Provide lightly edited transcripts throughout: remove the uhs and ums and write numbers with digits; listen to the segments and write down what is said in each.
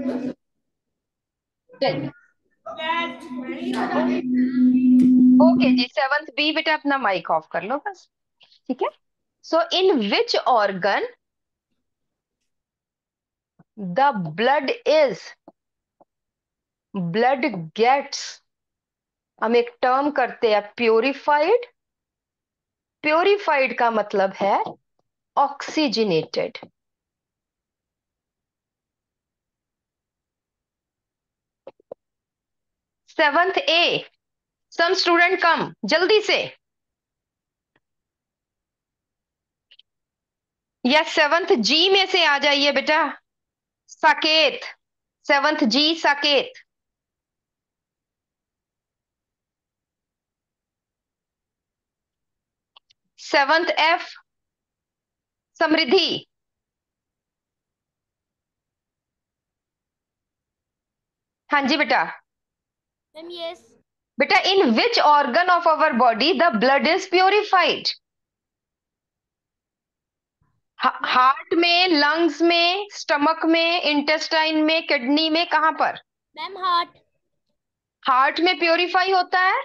चलिए, ओके जी। Seventh B, बेटा अपना माइक ऑफ कर लो बस। ठीक है। So in which organ the blood gets, हम एक टर्म करते हैं प्योरिफाइड। प्योरिफाइड का मतलब है oxygenated. Seventh A, some student come जल्दी से। या सेवंथ जी में से आ जाइए बेटा। साकेत, सेवंथ जी साकेत। Seventh F Samriddhi. हाँ जी बेटा। Ma'am yes. बेटा in which organ of our body the blood is purified? Ma'am heart में, लंग्स में, स्टमक में, इंटेस्टाइन में, किडनी में, कहां पर? Ma'am heart. हार्ट में प्योरीफाई होता है।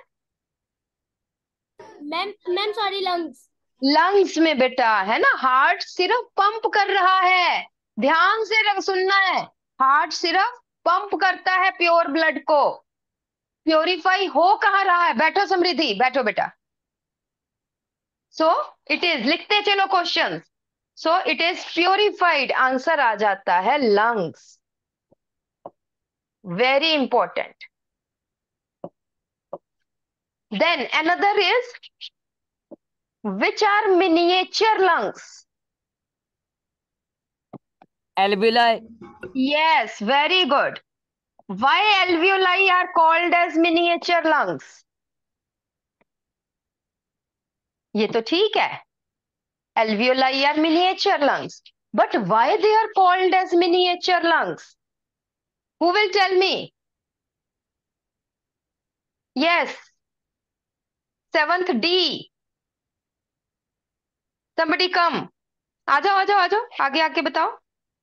Ma'am ma'am sorry lungs. Lungs में बेटा, है ना। हार्ट सिर्फ पंप कर रहा है, ध्यान से सुनना है। हार्ट सिर्फ पंप करता है प्योर ब्लड को। प्योरीफाई हो कहाँ रहा है? बैठो समृद्धि, बैठो बेटा। सो इट इज, लिखते चलो question. So it is purified, answer आ जाता है lungs. Very important. Then another is which are miniature lungs? Alveoli. Yes, very good. Why alveoli are called as miniature lungs? ये तो ठीक है, alveoli are miniature lungs. But why they are called as miniature lungs? Who will tell me? Yes, seventh D. Somebody come. आ जाओ आ जाओ आ जाओ, आगे आके बताओ।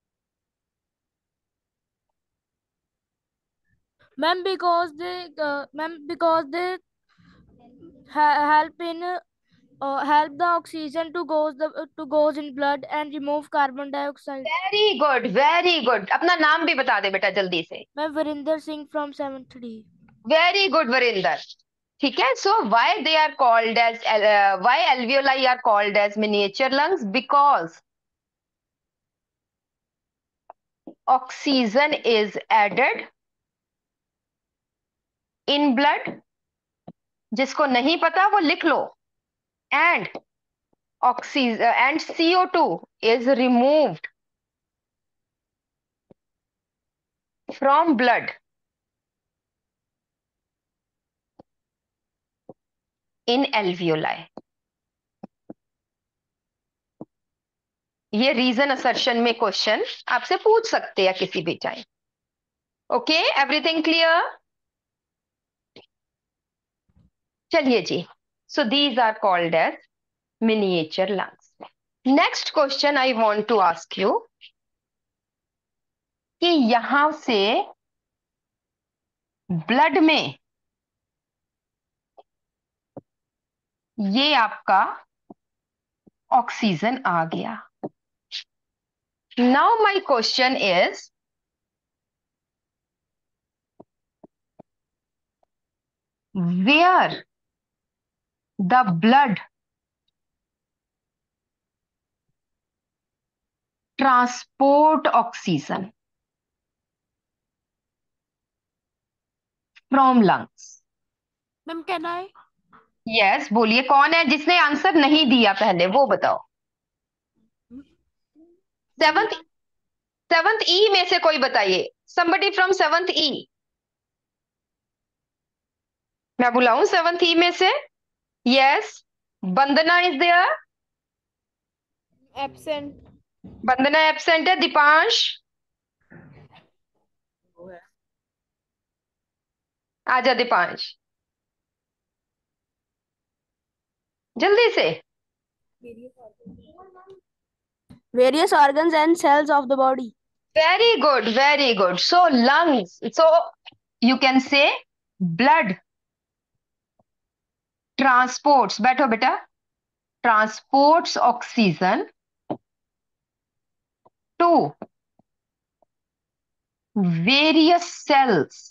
Ma'am because they help in help the oxygen to goes in blood and remove carbon dioxide. Very good very good. अपना नाम भी बता दे बेटा जल्दी से। Ma'am Virendra Singh from 7th D। Very good Varinder. ठीक है। So why they are called as, why alveoli are called as miniature lungs? Because oxygen is added in blood। जिसको नहीं पता वो लिख लो। And oxygen and CO2 is removed from blood in alveoli। ये reason assertion में question आपसे पूछ सकते हैं किसी भी टाइम। Okay, everything clear? चलिए जी। So these are called as miniature lungs. Next question I want to ask you कि यहां से ब्लड में ये आपका ऑक्सीजन आ गया। Now my question is, where the blood transport oxygen from lungs? Ma'am can I. Yes, बोलिए कौन है जिसने आंसर नहीं दिया पहले, वो बताओ। सेवंथ, सेवंथ ई में से कोई बताइए। somebody from seventh E. मैं बुलाऊं सेवंथ ई में से? Yes, Vandana is there. Absent. Vandana absent है। दीपांश, आजा दीपांश जल्दी से। Various organs and cells of the body. Very good, very good. So lungs. So you can say blood transports. बैठो बेटा. Transports oxygen to various cells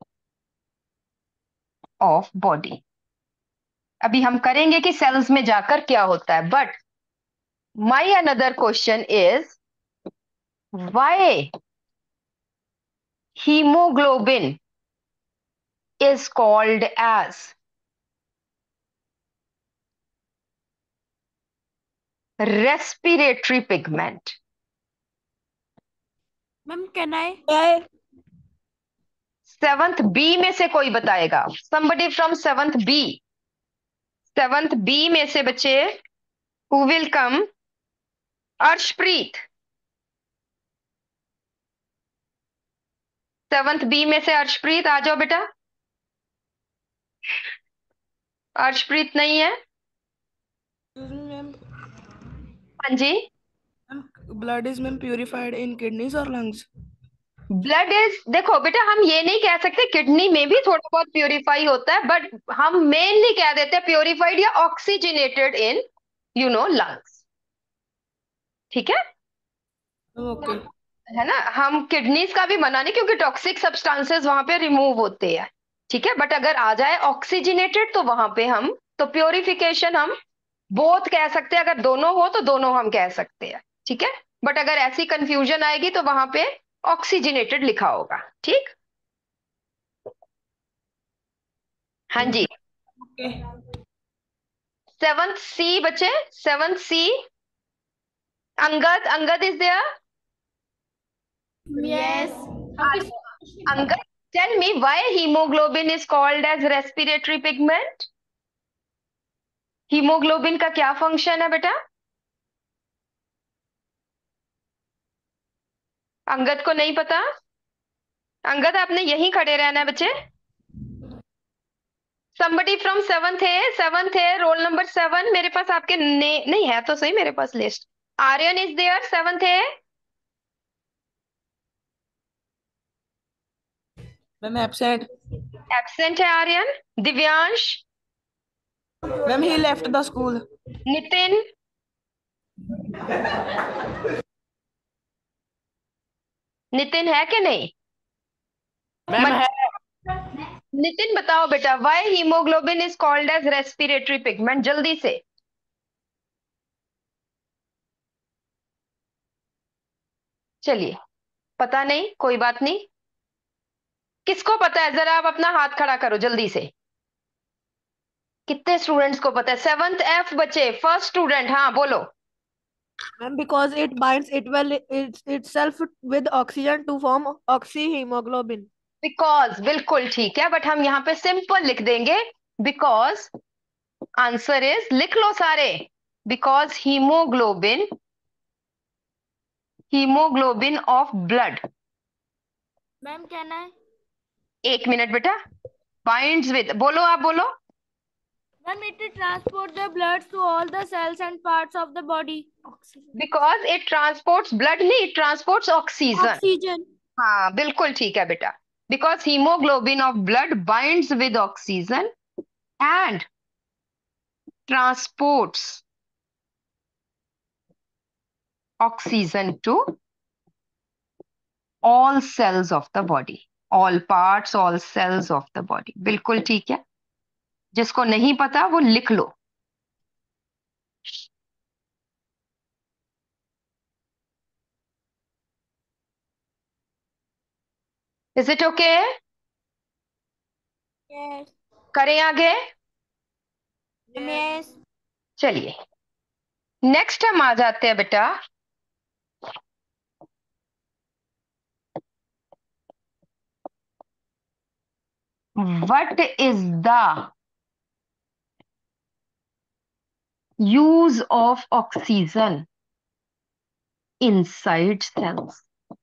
of body. अभी हम करेंगे कि सेल्स में जाकर क्या होता है, but my another question is why hemoglobin is called as respiratory pigment. Ma'am can I? Seventh B में से कोई बताएगा? somebody from seventh B. Seventh B में से बच्चे who will come? Arshpreet. Seventh B में से अर्शप्रीत आ जाओ बेटा. अर्शप्रीत नहीं है? मैम हाँ जी. Blood is ma'am purified in kidneys और लंग्स. ब्लड इज, देखो बेटा हम ये नहीं कह सकते, किडनी में भी थोड़ा बहुत प्योरीफाई होता है, बट हम मेनली कह देते हैं प्योरीफाइड या ऑक्सीजनेटेड इन लंग्स. ठीक है? ओके. है ना, हम किडनीज का भी मना नहीं, क्योंकि टॉक्सिक सब्सटेंसेस वहां पे रिमूव होते हैं. ठीक है, बट अगर आ जाए ऑक्सीजनेटेड तो वहां पे हम, तो प्योरिफिकेशन हम बोथ कह सकते हैं. अगर दोनों हो तो दोनों हम कह सकते हैं. ठीक है, बट अगर ऐसी कंफ्यूजन आएगी तो वहां पे ऑक्सीजनेटेड लिखा होगा. ठीक. हाँ जी. ओके. सेवंथ सी बच्चे. Seventh C. Angad. Angad is there? Yes. Angad, tell me why hemoglobin is called as respiratory pigment. Hemoglobin का क्या फंक्शन है बेटा? अंगद को नहीं पता? अंगद आपने यहीं खड़े रहना है बच्चे. somebody from सेवंथ है. सेवंथ है, रोल नंबर 7. मेरे पास आपके नहीं है तो सही, मेरे पास list. Aryan is there? Seventh है. Ma'am absent. एब्सेंट है Aryan. Divyansh. Ma'am he left the school. Nitin. Nitin है कि नहीं? मैम है. नितिन बताओ बेटा, why hemoglobin is called as respiratory pigment, जल्दी से. चलिए, पता नहीं, कोई बात नहीं. किसको पता है, जरा आप अपना हाथ खड़ा करो जल्दी से. कितने स्टूडेंट्स को पता है? सेवंथ एफ बच्चे, फर्स्ट स्टूडेंट. हाँ बोलो. Ma'am because it binds it well itself with oxygen to form oxyhemoglobin. Because, बिल्कुल ठीक है, बट हम यहाँ पे सिंपल लिख देंगे. बिकॉज आंसर इज, लिख लो सारे. Because hemoglobin, hemoglobin of blood. Ma'am can I? एक मिनट बेटा. बाइंड्स विद, बोलो आप बोलो. Ma'am it transport the blood to all the cells and parts of the body. Because it transports blood नहीं, it transports oxygen. Oxygen. हाँ बिल्कुल ठीक है बेटा. Because hemoglobin of blood binds with oxygen and transports oxygen to all cells of the body. All parts, all cells of the body. बिल्कुल ठीक है. जिसको नहीं पता वो लिख लो. Is it okay? यस. करें आगे? यस. चलिए, नेक्स्ट हम आ जाते हैं बेटा. What is the use of oxygen inside cells?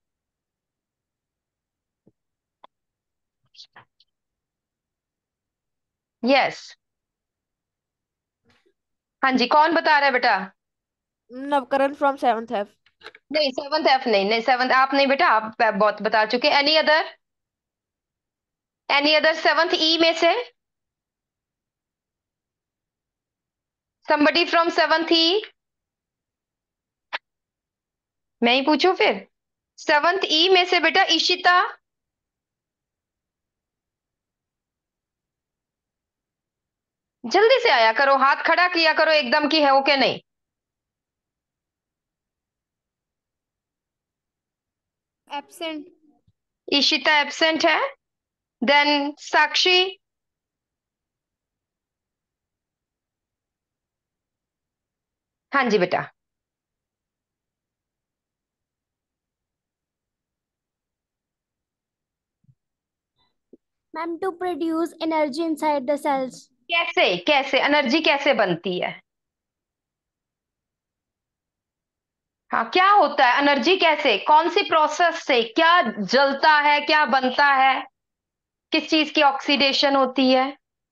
Yes. हाँ जी, कौन बता रहा है बेटा? Navkaran from seventh F. नहीं, सेवंथ एफ नहीं, नहीं सेवंथ आप नहीं बेटा, आप बहुत बता चुके। एनी अदर सेवंथ ई में से, somebody फ्रॉम सेवंथ ई। मैं ही पूछूं फिर? सेवंथ ई में से बेटा इशिता। जल्दी से आया करो, हाथ खड़ा किया करो एकदम की है ओके नहीं। एब्सेंट। इशिता एब्सेंट है। देन साक्षी। हाँ जी बेटा। Ma'am, to produce energy inside the cells. कैसे कैसे एनर्जी कैसे बनती है? हाँ, क्या होता है एनर्जी, कैसे, कौन सी प्रोसेस से क्या जलता है, क्या बनता है, किस चीज की ऑक्सीडेशन होती है?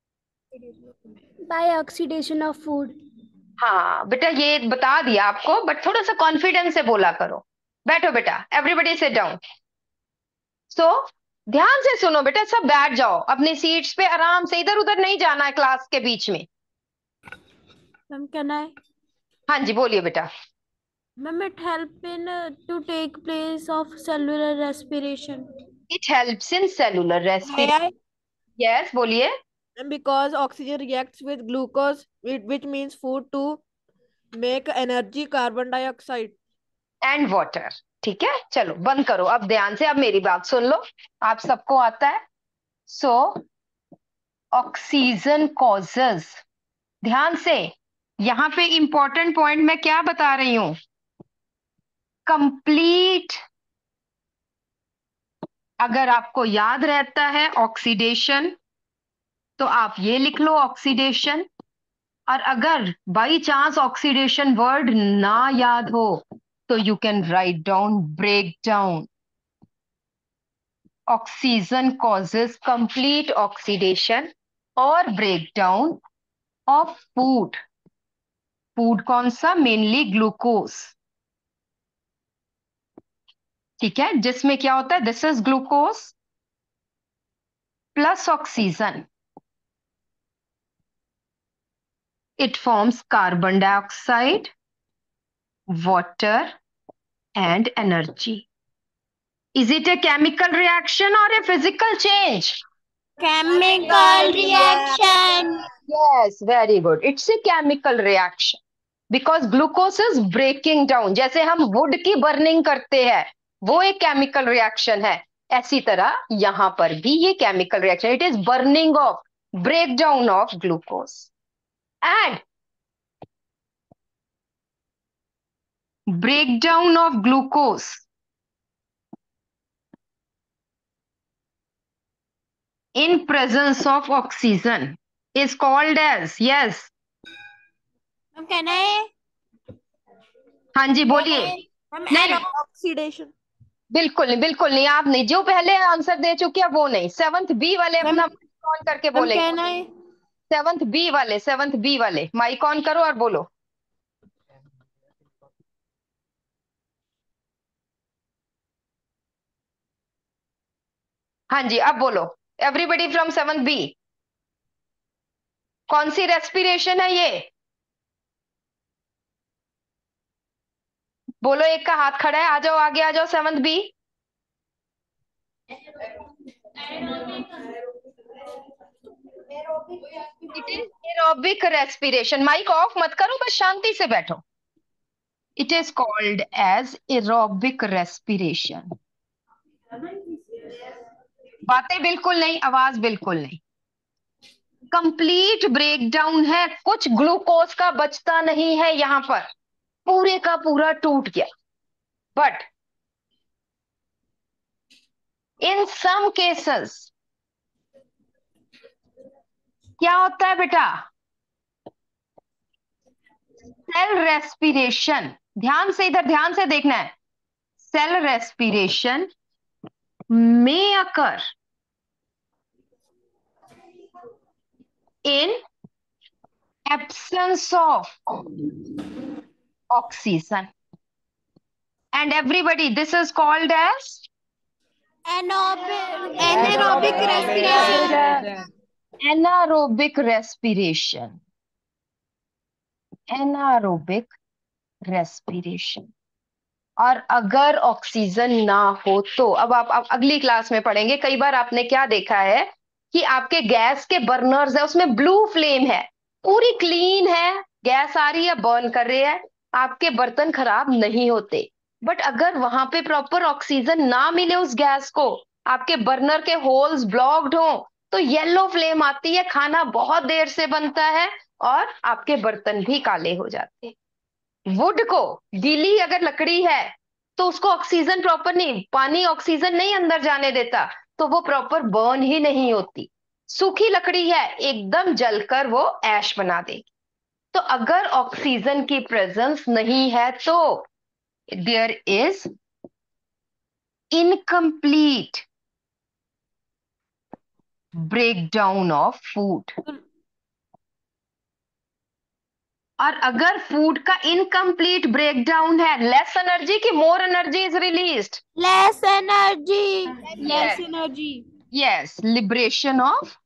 By oxidation of food. हाँ बेटा, ये बता दिया आपको, बट थोड़ा सा कॉन्फिडेंस से बोला करो। बैठो बेटा, एवरीबडी सिट डाउन। सो ध्यान से सुनो बेटा, सब बैठ जाओ अपनी सीट्स पे आराम से, इधर उधर नहीं जाना है क्लास के बीच में। Ma'am can I? हाँ जी बोलिए बेटा। Ma'am it help in to take place of cellular respiration. It helps in cellular May respiration. I? Yes बोलिए। And because oxygen reacts with glucose, which means food to make energy, carbon dioxide. And water. ठीक है, चलो बंद करो अब ध्यान से, अब मेरी बात सुन लो, आप सबको आता है। सो ऑक्सीजन कॉजेज, ध्यान से, यहां पे इंपॉर्टेंट पॉइंट मैं क्या बता रही हूं, कंप्लीट, अगर आपको याद रहता है ऑक्सीडेशन तो आप ये लिख लो ऑक्सीडेशन, और अगर बाई चांस ऑक्सीडेशन वर्ड ना याद हो तो you can write down break down. Oxygen causes complete oxidation और break down of food. Food कौन सा? Mainly glucose. ठीक है, जिसमें क्या होता है, this is glucose plus oxygen, it forms carbon dioxide, water, and energy. Is it a chemical reaction or a physical change? Chemical reaction. Yes, very good. It's a chemical reaction because glucose is breaking down. जैसे हम wood की burning करते हैं, वो एक chemical reaction है। ऐसी तरह यहां पर भी ये chemical reaction, it is burning of, breakdown of glucose and breakdown of glucose in presence of oxygen is called as, yes, Ma'am, can I? हाँ जी बोलिए। Ma'am, नहीं, oxidation. बिल्कुल नहीं, बिल्कुल नहीं, आप नहीं, जो पहले आंसर दे चुके हैं वो नहीं, सेवंथ बी वाले Ma'am, अपना माइक ऑन करके Ma'am, बोलेंगे। can I? सेवंथ बी वाले माइक ऑन करो और बोलो। हाँ जी अब बोलो, एवरीबडी फ्रॉम सेवंथ बी, कौन सी रेस्पिरेशन है ये? बोलो, एक का हाथ खड़ा है, आ जाओ आगे, आ जाओ seventh B. It is aerobic respiration. Mike off मत करो, बस शांति से बैठो। It is called as aerobic respiration. बातें बिल्कुल नहीं, आवाज बिल्कुल नहीं, कंप्लीट ब्रेकडाउन है, कुछ ग्लूकोज का बचता नहीं है यहां पर, पूरे का पूरा टूट गया। बट इन सम केसेस क्या होता है बेटा, सेल रेस्पिरेशन, ध्यान से, इधर ध्यान से देखना है, सेल रेस्पिरेशन में occur in absence of oxygen. And everybody, this is called as anaerobic respiration. anaerobic respiration. Anaerobic respiration. और अगर ऑक्सीजन ना हो तो अब आप अगली क्लास में पढ़ेंगे। कई बार आपने क्या देखा है कि आपके गैस के बर्नर्स है, उसमें ब्लू फ्लेम है, पूरी क्लीन है, गैस आ रही है, बर्न कर रही है, आपके बर्तन खराब नहीं होते। बट अगर वहां पे प्रॉपर ऑक्सीजन ना मिले उस गैस को, आपके बर्नर के होल्स ब्लॉक्ड हो, तो येलो फ्लेम आती है, खाना बहुत देर से बनता है और आपके बर्तन भी काले हो जाते हैं। वुड को, गीली अगर लकड़ी है तो उसको ऑक्सीजन प्रॉपर नहीं, पानी ऑक्सीजन नहीं अंदर जाने देता, तो वो प्रॉपर बर्न ही नहीं होती। सूखी लकड़ी है, एकदम जलकर वो ऐश बना देगी। तो अगर ऑक्सीजन की प्रेजेंस नहीं है तो there is incomplete breakdown of food. और अगर फूड का इनकम्प्लीट ब्रेकडाउन है, लेस एनर्जी की more energy is released, Less energy. Less energy. yes, liberation of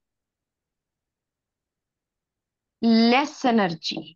less energy.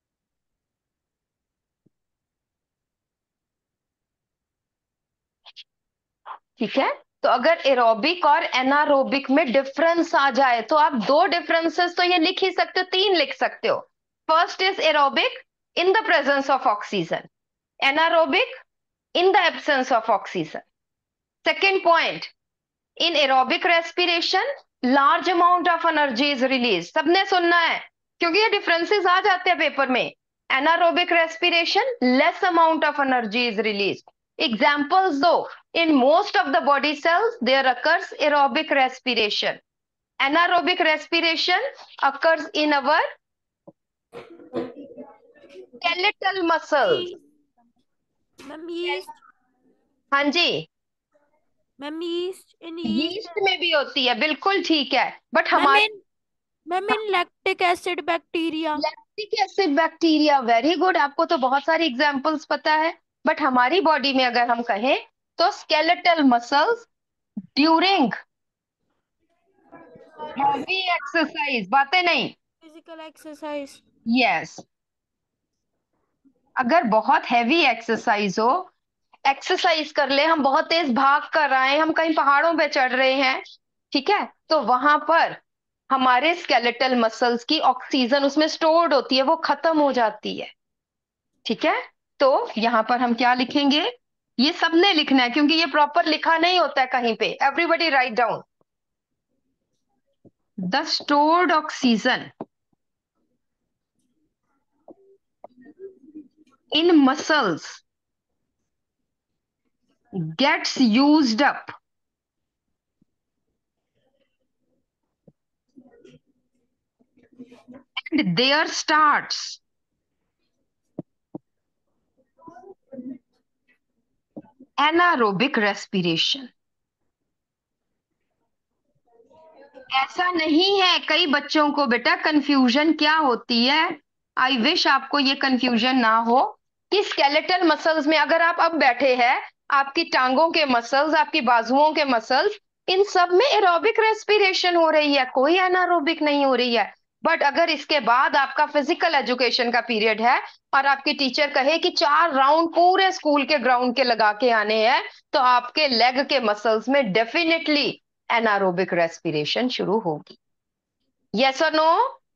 ठीक है। तो अगर एरोबिक और एनारोबिक में डिफरेंस आ जाए तो आप दो डिफरेंसेस तो ये लिख ही सकते हो, तीन लिख सकते हो। First is aerobic in the presence of oxygen, anaerobic in the absence of oxygen. Second point, in aerobic respiration large amount of energy is release. सबने सुनना है क्योंकि ये डिफरेंसेस आ जाते हैं पेपर में। Anaerobic respiration less amount of energy is release. Examples दो, in most of the body cells there occurs aerobic respiration. Anaerobic respiration occurs in our skeletal muscles. Ma'am, yeast. हाँ जी, Ma'am, yeast. In yeast. Yeast में भी होती है, बिल्कुल ठीक है। बट Ma'am, हमारे in lactic acid bacteria. Lactic acid bacteria, very good, आपको तो बहुत सारी एग्जांपल्स पता है। बट हमारी बॉडी में अगर हम कहें तो skeletal muscles during heavy exercise, बातें नहीं, Physical exercise. यस, अगर बहुत हैवी एक्सरसाइज हो, एक्सरसाइज कर ले, हम बहुत तेज भाग कर आए, हम कहीं पहाड़ों पे चढ़ रहे हैं, ठीक है, तो वहां पर हमारे स्केलेटल मसल्स की ऑक्सीजन उसमें स्टोर्ड होती है, वो खत्म हो जाती है। ठीक है, तो यहां पर हम क्या लिखेंगे, ये सबने लिखना है क्योंकि ये प्रॉपर लिखा नहीं होता है कहीं पे। Everybody write down, the stored oxygen in muscles gets used up and there starts anaerobic respiration. ऐसा नहीं है, कई बच्चों को बेटा कंफ्यूजन क्या होती है, आई विश आपको ये कंफ्यूजन ना हो कि स्केलेटल मसल्स में अगर आप अब बैठे हैं, आपकी टांगों के मसल्स, आपकी बाजुओं के मसल्स, इन सब में एरोबिक रेस्पिरेशन हो रही है, कोई एनारोबिक नहीं हो रही है। बट अगर इसके बाद आपका फिजिकल एजुकेशन का पीरियड है और आपकी टीचर कहे कि 4 राउंड पूरे स्कूल के ग्राउंड के लगा के आने हैं, तो आपके लेग के मसल्स में डेफिनेटली एनारोबिक रेस्पिरेशन शुरू होगी। यस और नो?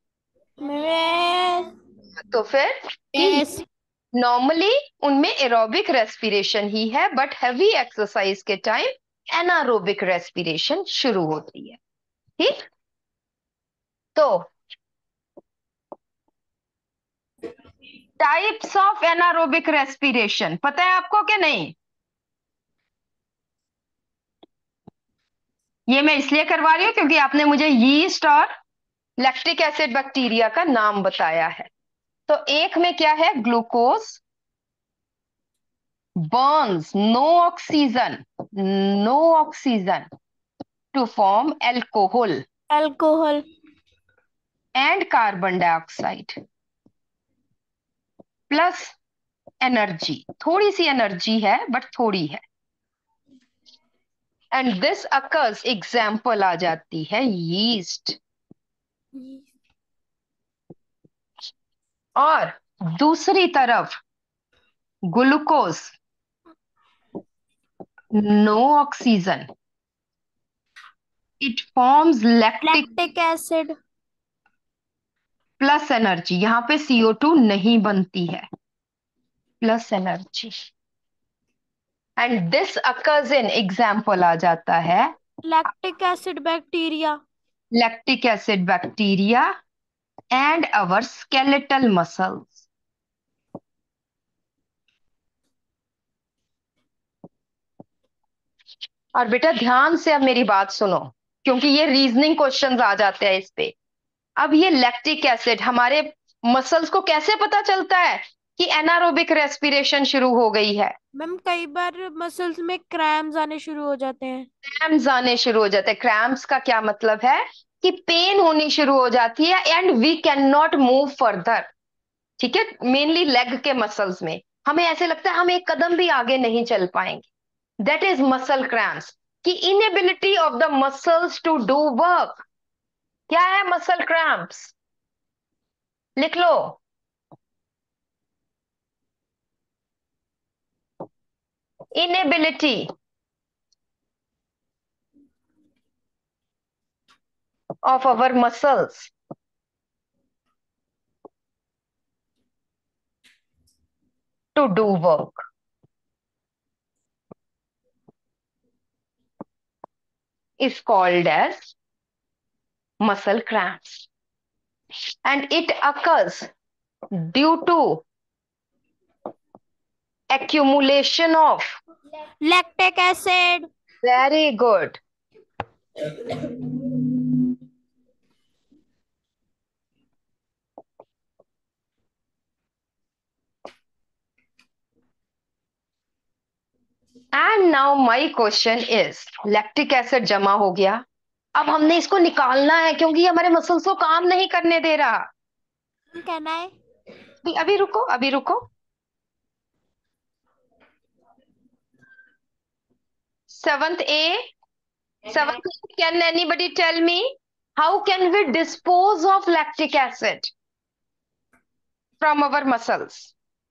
तो फिर नॉर्मली उनमें एरोबिक रेस्पिरेशन ही है, बट हैवी एक्सरसाइज के टाइम एनारोबिक रेस्पिरेशन शुरू होती है। ठीक, तो टाइप्स ऑफ एनारोबिक रेस्पिरेशन पता है आपको कि नहीं? ये मैं इसलिए करवा रही हूं क्योंकि आपने मुझे यीस्ट और लैक्टिक एसिड बैक्टीरिया का नाम बताया है। तो एक में क्या है, glucose burns no oxygen to form alcohol and carbon dioxide plus energy, थोड़ी सी एनर्जी है बट थोड़ी है। एंड दिस अकर्स, एग्जाम्पल आ जाती है यीस्ट। और दूसरी तरफ glucose, no oxygen, it forms lactic lactic acid. Plus energy, यहां पे CO2 नहीं बनती है, plus energy. And this occurs in, example आ जाता है lactic acid bacteria. Lactic acid bacteria and our skeletal muscles. और बेटा ध्यान से अब मेरी बात सुनो, क्योंकि ये रीजनिंग क्वेश्चंस आ जाते हैं इस पे। अब ये लैक्टिक एसिड हमारे मसल्स को कैसे पता चलता है कि एनारोबिक रेस्पिरेशन शुरू हो गई है? मैम कई बार मसल्स में क्रैम्स आने शुरू हो जाते हैं। क्रैम्प्स आने शुरू हो जाते हैं। क्रैम्प्स का क्या मतलब है कि पेन होनी शुरू हो जाती है and we can not move further. ठीक है, मेनली लेग के मसल्स में हमें ऐसे लगता है हम एक कदम भी आगे नहीं चल पाएंगे। दैट इज मसल क्रैम्प्स, की inability of the muscles to do work. क्या है मसल क्रैम्प्स? लिख लो। Inability of our muscles to do work is called as muscle cramps, and it occurs due to accumulation of, lactic acid. very good, and now my question is, lactic acid जमा हो गया, अब हमने इसको निकालना है क्योंकि ये हमारे मसल्स को काम नहीं करने दे रहा। कहना है अभी रुको, अभी रुको। Seventh A, seventh A, can anybody tell me how can we dispose of lactic acid from our muscles?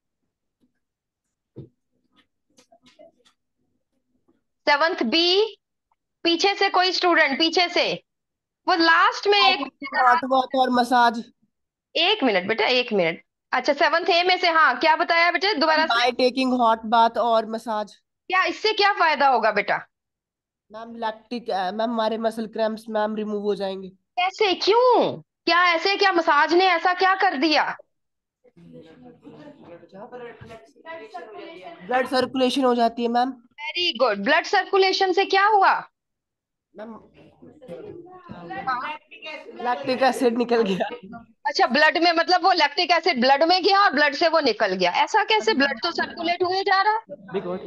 Seventh B, पीछे से कोई स्टूडेंट, पीछे से, वो लास्ट में एक हॉट बाथ और मसाज। एक मिनट बेटा, एक मिनट। अच्छा, सेवंथ ए में से, हाँ क्या बताया बेटा दोबारा से? बाय टेकिंग हॉट बाथ और मसाज। क्या इससे क्या फायदा होगा बेटा? मैम लैक्टिक मैम हमारे मसल क्रैम्प्स मैम रिमूव हो जाएंगे। कैसे, क्यों, क्या ऐसे, क्या मसाज ने ऐसा क्या कर दिया? ब्लड सर्कुलेशन हो जाती है ma'am. Very good, blood circulation से क्या हुआ? मैम लैक्टिक एसिड निकल गया। अच्छा, ब्लड में, मतलब वो लैक्टिक एसिड ब्लड में गया और ब्लड से वो निकल गया, ऐसा कैसे? ब्लड तो सर्कुलेट हुए जा रहा है।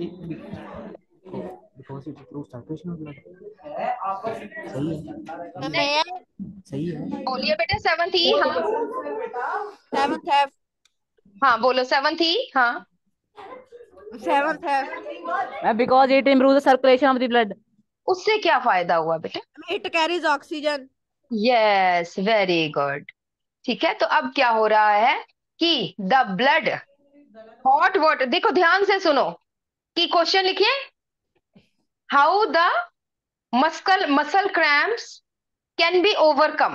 because it improves circulation of blood. सही है मैं सही है। बोलिए बेटा, सेवंथ ई, हाँ सेवंथ है। हाँ बोलो, सेवंथ ई, हाँ। सेवंथ है। because it improves the circulation of the blood. उससे क्या फायदा हुआ बेटा? It carries oxygen. Yes, very good. ठीक है, तो अब क्या हो रहा है कि द ब्लड, हॉट वाटर, देखो ध्यान से सुनो कि क्वेश्चन लिखिए, how the muscle cramps can be overcome,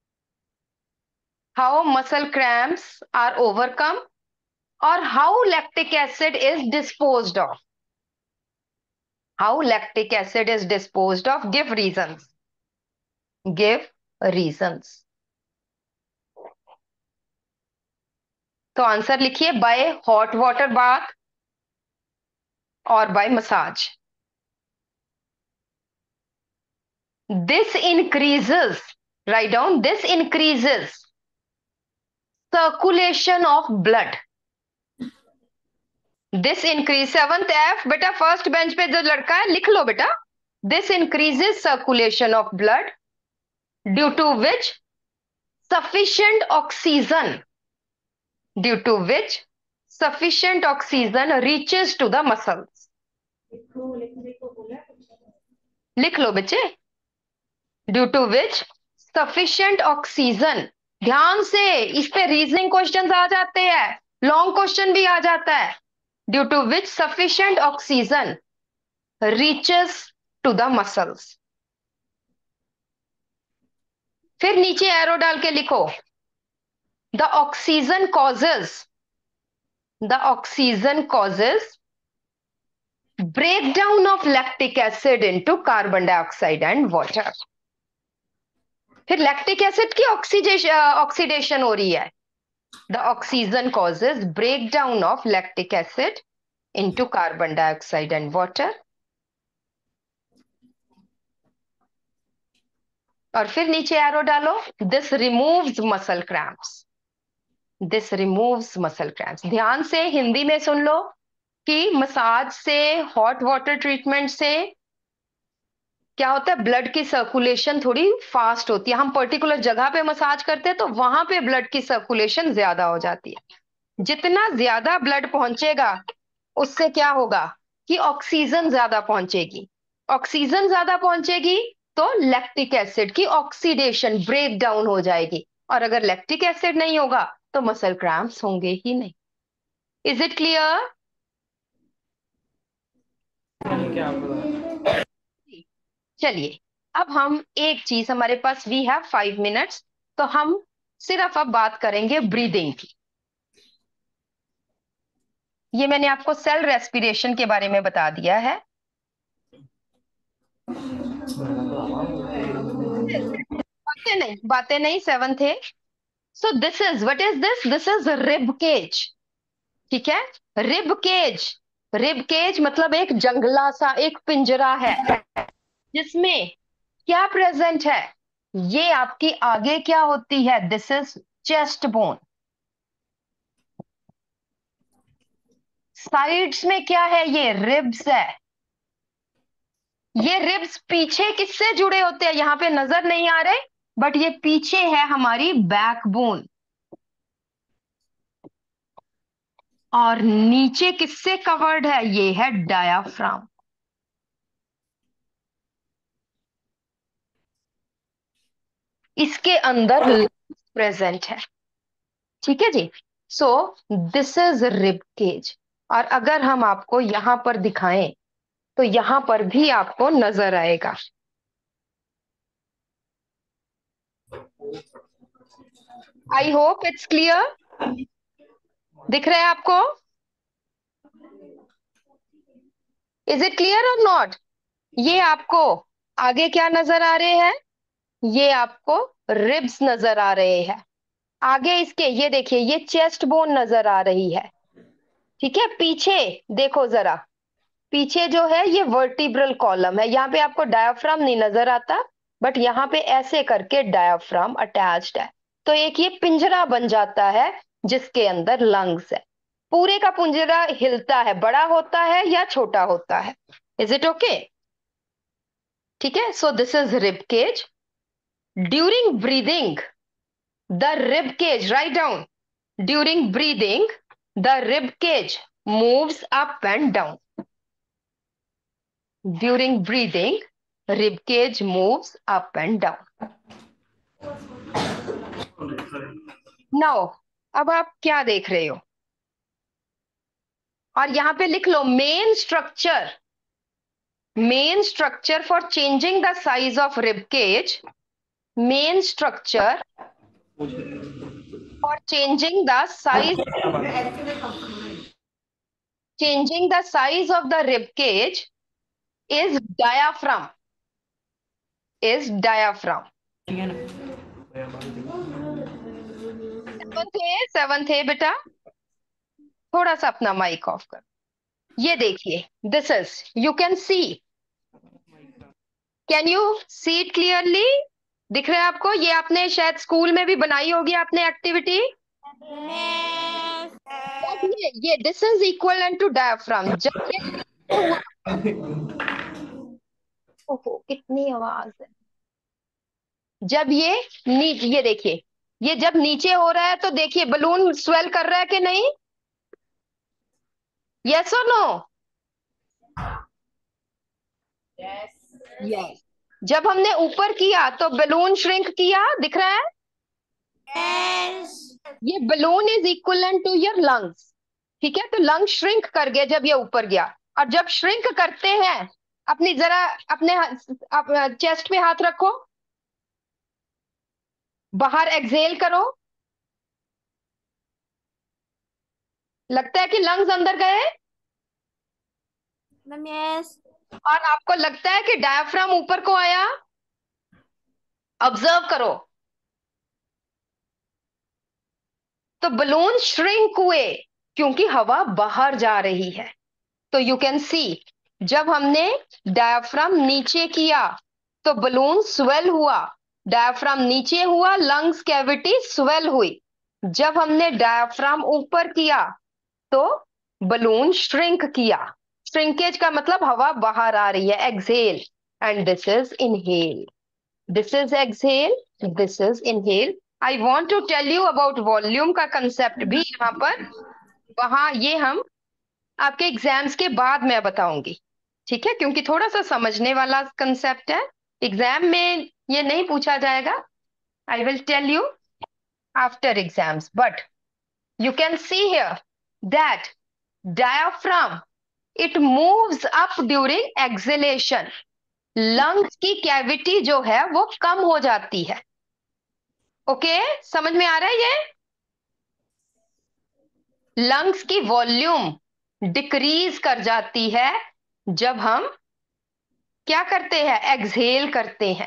how muscle cramps are overcome, और how lactic acid is disposed of, how lactic acid is disposed of, give reasons, give reasons. तो answer लिखिए, by hot water bath और by massage. This increases, write down, this increases circulation of blood. This increase, seventh F, बेटा first bench पे जो लड़का है लिख लो बेटा, this increases circulation of blood due to which sufficient oxygen, due to which sufficient oxygen reaches to the muscles. लिख लो बच्चे. Due to which sufficient oxygen. ध्यान से, इस पे रीजनिंग क्वेश्चंस आ जाते हैं, लॉन्ग क्वेश्चन भी आ जाता है. Due to which sufficient oxygen reaches to the muscles. फिर नीचे एरो डाल के लिखो. The oxygen causes breakdown of lactic acid into carbon dioxide and water. फिर लैक्टिक एसिड की ऑक्सीडेशन हो रही है. The oxygen causes breakdown of lactic acid into carbon dioxide and water. और फिर नीचे एरो डालो. This removes muscle cramps. This removes muscle cramps. ध्यान से हिंदी में सुन लो कि मसाज से, हॉट वाटर ट्रीटमेंट से क्या होता है, ब्लड की सर्कुलेशन थोड़ी फास्ट होती है. हम पर्टिकुलर जगह पे मसाज करते हैं तो वहां पे ब्लड की सर्कुलेशन ज्यादा हो जाती है. जितना ज्यादा ब्लड पहुंचेगा उससे क्या होगा कि ऑक्सीजन ज्यादा पहुंचेगी. ऑक्सीजन ज्यादा पहुंचेगी तो लैक्टिक एसिड की ऑक्सीडेशन ब्रेक डाउन हो जाएगी. और अगर लैक्टिक एसिड नहीं होगा तो मसल क्रैम्प्स होंगे ही नहीं. Is it clear? चलिए अब हम एक चीज, हमारे पास वी हैव 5 मिनट्स, तो हम सिर्फ अब बात करेंगे ब्रीदिंग की. ये मैंने आपको सेल रेस्पिरेशन के बारे में बता दिया है. बातें नहीं 7th है. So this is, what is this? This is rib cage. ठीक है, रिब केज. रिब केज मतलब एक जंगला सा, एक पिंजरा है जिसमें क्या प्रेजेंट है. ये आपकी आगे क्या होती है? This is chest bone. Sides में क्या है? ये रिब्स है. ये रिब्स पीछे किससे जुड़े होते हैं? यहां पे नजर नहीं आ रहे, बट ये पीछे है हमारी बैकबोन. और नीचे किससे कवर्ड है? ये है डायाफ्राम. इसके अंदर प्रेजेंट है. ठीक है जी. So this is rib cage. और अगर हम आपको यहां पर दिखाएं तो यहां पर भी आपको नजर आएगा. I hope it's clear. दिख रहा है आपको? इज इट क्लियर और नॉट? ये आपको आगे क्या नजर आ रहे हैं? ये आपको रिब्स नजर आ रहे हैं. आगे इसके ये देखिए, ये चेस्ट बोन नजर आ रही है. ठीक है, पीछे देखो जरा, पीछे जो है ये वर्टिब्रल कॉलम है. यहाँ पे आपको डायाफ्राम नहीं नजर आता, बट यहाँ पे ऐसे करके डायाफ्राम अटैच्ड है. तो एक ये पिंजरा बन जाता है जिसके अंदर लंग्स है. पूरे का पिंजरा हिलता है, बड़ा होता है या छोटा होता है. Is it okay? ठीक है. So this is rib cage. During breathing the rib cage, write down, during breathing the rib cage moves up and down. During breathing, rib cage moves up and down. Now, अब आप क्या देख रहे हो? और यहां पे लिख लो main structure. Main structure for changing the size of rib cage. Main structure for changing the size, changing the size of the rib cage is diaphragm. Is diaphragm. Seventh है बेटा, थोड़ा सा अपना माइक ऑफ कर. ये देखिए, this is, you can see, can you see it clearly? दिख रहा है आपको? ये आपने शायद स्कूल में भी बनाई होगी आपने एक्टिविटी. ये this is equal to diaphragm. जब ये ओहो कितनी आवाज है. जब ये नीचे, ये देखिए, ये जब नीचे हो रहा है तो देखिए बलून स्वेल कर रहा है कि नहीं? यस और नो? यस। जब हमने ऊपर किया तो बलून श्रिंक किया, दिख रहा है? ये balloon is equivalent to your lungs, ठीक है? तो लंग श्रिंक कर गया जब ये ऊपर गया। और जब श्रिंक करते हैं, अपनी जरा अपने चेस्ट पे हाथ रखो, बाहर एक्सहेल करो। लगता है कि लंग्स अंदर गए? Ma'am yes. और आपको लगता है कि डायफ्राम ऊपर को आया? ऑब्जर्व करो। तो बलून श्रिंक हुए क्योंकि हवा बाहर जा रही है। तो यू कैन सी, जब हमने डायफ्राम नीचे किया तो बलून स्वेल हुआ, डायफ्राम नीचे हुआ, लंग्स कैविटी स्वेल हुई। जब हमने डायफ्राम ऊपर किया तो बलून श्रिंक किया। श्रिंकेज का मतलब हवा बाहर आ रही है, exhale. And this is inhale, this is exhale, this is inhale. I want to tell you about volume का कंसेप्ट भी यहाँ पर, वहां ये हम आपके एग्जाम्स के बाद मैं बताऊंगी, ठीक है? क्योंकि थोड़ा सा समझने वाला कंसेप्ट है, एग्जाम में ये नहीं पूछा जाएगा। I will tell you after exams, but you can see here that diaphragm, it moves up during exhalation. Lungs की कैविटी जो है वो कम हो जाती है। ओके, समझ में आ रहा है ये? लंग्स की वॉल्यूम डिक्रीज कर जाती है जब हम क्या करते हैं, एक्सहेल करते हैं।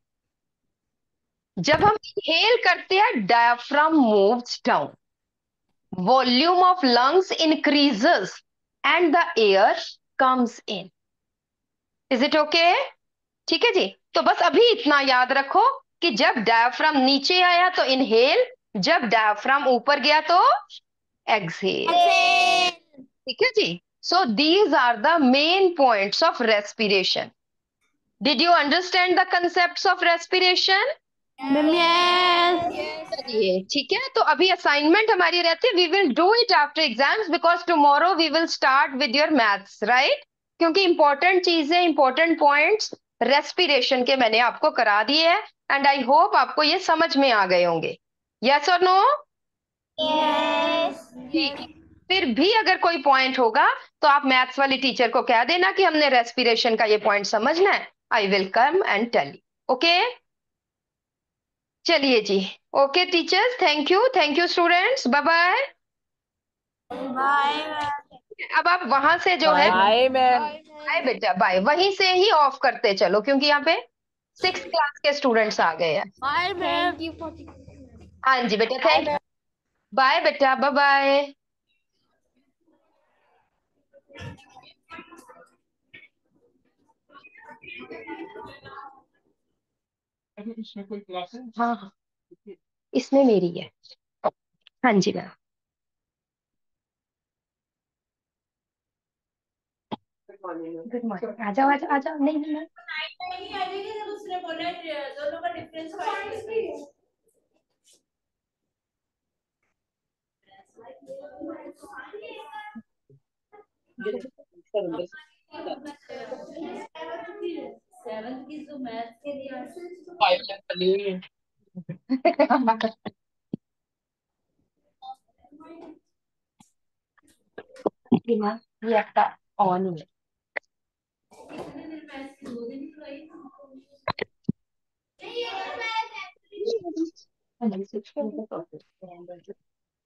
जब हम इनहेल करते हैं, diaphragm moves down, volume of lungs increases and the air comes in. Is it okay? ठीक है जी। तो बस अभी इतना याद रखो कि जब डायफ्राम नीचे आया तो इनहेल, जब डायफ्राम ऊपर गया तो एक्सहेल। ठीक है जी। So these are the main points of respiration. Did you understand the concepts of respiration? Ma'am yes. चलिए ठीक है, तो अभी असाइनमेंट हमारी रहती है, we will do it after exams because tomorrow we will start with your maths, right? क्योंकि important चीजें, इंपॉर्टेंट पॉइंट्स रेस्पिरेशन के मैंने आपको करा दिए हैं, एंड आई होप आपको ये समझ में आ गए होंगे। यस और नो? यस। ठीक है। फिर भी अगर कोई पॉइंट होगा तो आप मैथ्स वाली टीचर को कह देना कि हमने रेस्पिरेशन का ये पॉइंट समझना है। I will come and tell you. Okay, चलिए जी। Okay teachers, thank you students, bye bye. Bye. अब आप वहां से जो है, बाय मैम। बाय बेटा, बाय, वहीं से ही ऑफ करते चलो क्योंकि यहाँ पे 6th क्लास के स्टूडेंट्स आ गए हैं। Bye ma'am. हाँ जी बेटा, थैंक यू। बाय बेटा, बाय बाय। इसमें कोई क्लास है? हाँ हाँ, इसमें मेरी है। हाँ जी मैम। गुड मॉर्निंग, आ जाओ आ जाओ आ जाओ। नहीं नहीं मैम, जी मैम, ये आपका ऑन ही है। हाँ जी, switch कर दो तो।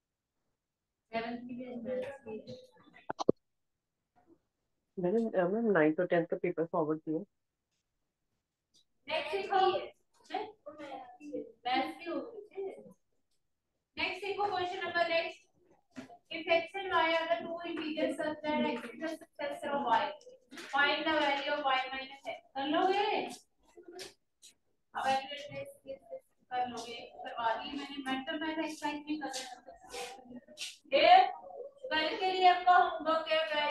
मैंने मैम 9th और 10th का पेपर फॉरवर्ड किया। नेक्स्ट देखो question number next. If x and y are the two integers such that x is the successor of y, find the value of y minus x. कर लोगे? evaluate this कर लोगे? करवा दी मैंने, mental math exercise में कर रहे हैं। कल के लिए आपका होमवर्क है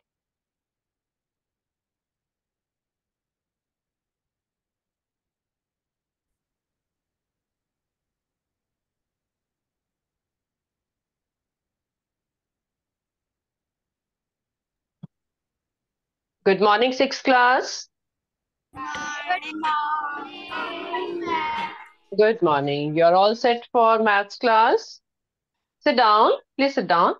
Good morning, sixth class. Good morning. You're all set for maths class. Sit down. Please sit down.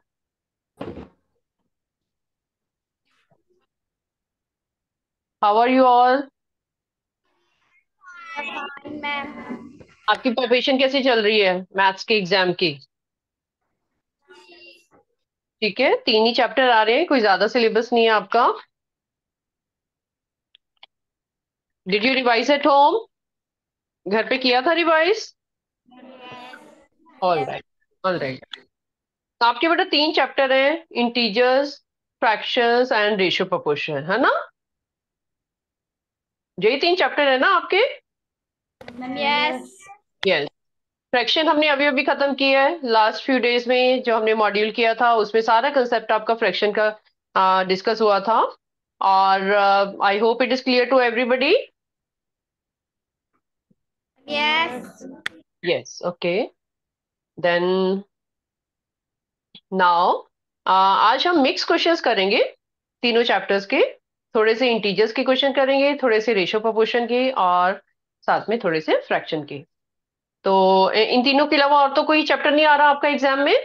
How are you all? आपकी प्रिपरेशन कैसी चल रही है मैथ्स के एग्जाम की? ठीक है, 3 ही चैप्टर आ रहे हैं, कोई ज्यादा सिलेबस नहीं है आपका. Did you revise at home? घर पे किया था revise? All right, all right. तो आपके बेटा 3 चैप्टर हैं, integers, fractions and ratio proportion, है ना? यही 3 चैप्टर है ना आपके? यस. फ्रैक्शन हमने अभी अभी खत्म किया है. लास्ट फ्यू डेज में जो हमने मॉड्यूल किया था उसमें सारा कंसेप्ट आपका फ्रैक्शन का डिस्कस हुआ था. और I hope it is clear to everybody. Yes, okay. Then now आज हम मिक्स क्वेश्चंस करेंगे तीनों चैप्टर्स के. थोड़े से इंटीजर्स के क्वेश्चन करेंगे, थोड़े से रेशियो प्रोपोर्शन के, और साथ में थोड़े से फ्रैक्शन के. तो इन तीनों के अलावा और तो कोई चैप्टर नहीं आ रहा आपका एग्जाम में?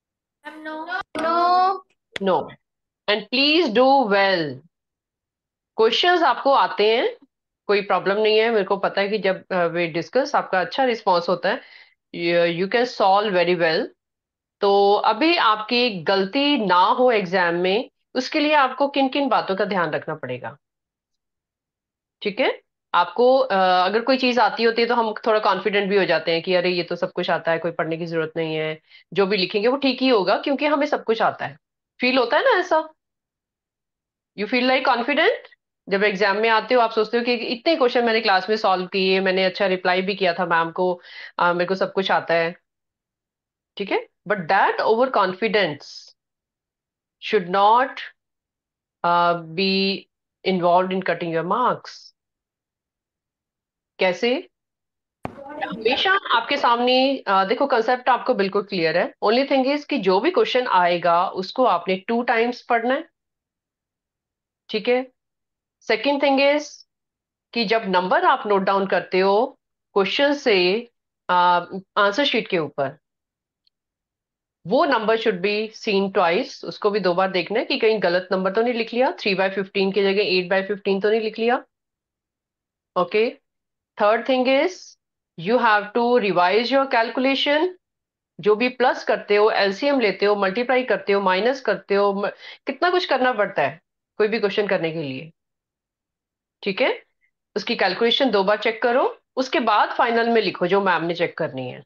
No. And please do well. Questions आपको आते हैं, कोई प्रॉब्लम नहीं है. मेरे को पता है कि जब वे डिस्कस आपका अच्छा रिस्पॉन्स होता है, you can solve very well. तो अभी आपकी गलती ना हो एग्जाम में, उसके लिए आपको किन किन बातों का ध्यान रखना पड़ेगा? ठीक है. आपको अगर कोई चीज आती होती है तो हम थोड़ा कॉन्फिडेंट भी हो जाते हैं कि अरे ये तो सब कुछ आता है, कोई पढ़ने की जरूरत नहीं है, जो भी लिखेंगे वो ठीक ही होगा क्योंकि हमें सब कुछ आता है. फील होता है ना ऐसा? You feel like confident. जब एग्जाम में आते हो आप सोचते हो कि इतने क्वेश्चन मैंने क्लास में सॉल्व किए, मैंने अच्छा रिप्लाई भी किया था मैम को, मेरे को सब कुछ आता है. ठीक है. But that over confidence should not be involve in cutting your marks. कैसे? हमेशा आपके सामने देखो, कंसेप्ट आपको बिल्कुल क्लियर है. ओनली थिंग इज कि जो भी क्वेश्चन आएगा उसको आपने 2 टाइम्स पढ़ना है. ठीक है. सेकेंड थिंग इज कि जब नंबर आप नोट डाउन करते हो क्वेश्चन से आंसर शीट के ऊपर, वो number should be seen twice. उसको भी 2 बार देखना है कि कहीं गलत नंबर तो नहीं लिख लिया, 3/15 की जगह 8/15 तो नहीं लिख लिया. Okay. Third thing is you have to revise your calculation. जो भी प्लस करते हो, एलसीएम लेते हो, मल्टीप्लाई करते हो, माइनस करते हो, कितना कुछ करना पड़ता है कोई भी क्वेश्चन करने के लिए. ठीक है. उसकी कैलकुलेशन 2 बार चेक करो, उसके बाद फाइनल में लिखो जो मैम ने चेक करनी है.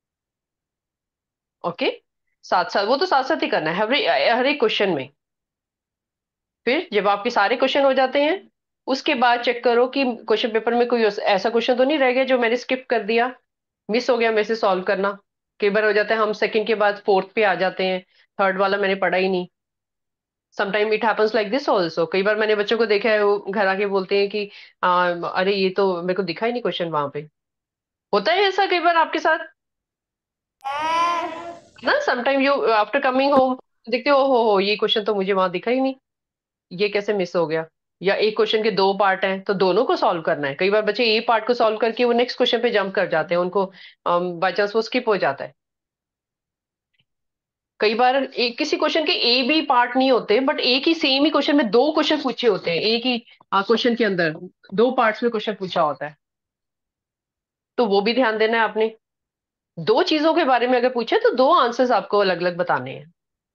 ओके. साथ साथ वो तो साथ साथ ही करना है हर एक क्वेश्चन में. फिर जब आपके सारे क्वेश्चन हो जाते हैं उसके बाद चेक करो कि क्वेश्चन पेपर में कोई ऐसा क्वेश्चन तो नहीं रह गया जो मैंने स्किप कर दिया, मिस हो गया मेरे से सॉल्व करना. कई बार हो जाता है हम सेकंड के बाद फोर्थ पे आ जाते हैं, थर्ड वाला मैंने पढ़ा ही नहीं. Sometime it happens like this also. कई बार मैंने बच्चों को देखा है वो घर आके बोलते हैं कि अरे ये तो मेरे को दिखा ही नहीं क्वेश्चन वहां पे. होता है ऐसा कई बार आपके साथ ना? Sometime you after coming home देखते हो ये क्वेश्चन तो मुझे वहां दिखा ही नहीं, ये कैसे मिस हो गया. या एक क्वेश्चन के 2 पार्ट हैं तो दोनों को सॉल्व करना है. कई बार बच्चे ए पार्ट को सॉल्व करके वो नेक्स्ट क्वेश्चन पे जंप कर जाते हैं, उनको बाई चांस वो स्किप हो जाता है. कई बार एक किसी क्वेश्चन के ए बी पार्ट नहीं होते, बट एक ही सेम ही क्वेश्चन में 2 क्वेश्चन पूछे होते हैं. एक ही क्वेश्चन के अंदर 2 पार्ट्स में क्वेश्चन पूछा होता है, तो वो भी ध्यान देना है आपने. 2 चीजों के बारे में अगर पूछे तो 2 आंसर्स आपको अलग अलग बताने हैं.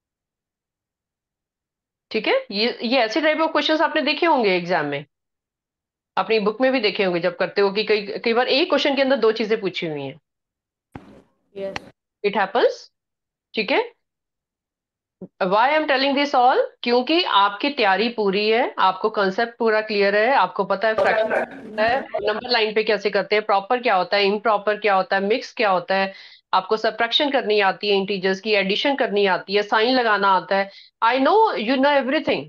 ठीक है. ये ऐसे टाइप ऑफ क्वेश्चंस आपने देखे होंगे एग्जाम में, अपनी बुक में भी देखे होंगे जब करते हो कि कई कई बार एक क्वेश्चन के अंदर 2 चीजें पूछी हुई हैं. Yes. It happens. ठीक है. Why I am telling this all, क्योंकि आपकी तैयारी पूरी है, आपको कंसेप्ट पूरा क्लियर है, आपको पता है फ्रैक्शन है, नंबर लाइन पे कैसे करते हैं, प्रॉपर क्या होता है, इम्प्रॉपर क्या होता है, मिक्स क्या होता है, आपको सबट्रैक्शन करनी आती है, इंटीजर्स की एडिशन करनी आती है, साइन लगाना आता है. I know you know everything.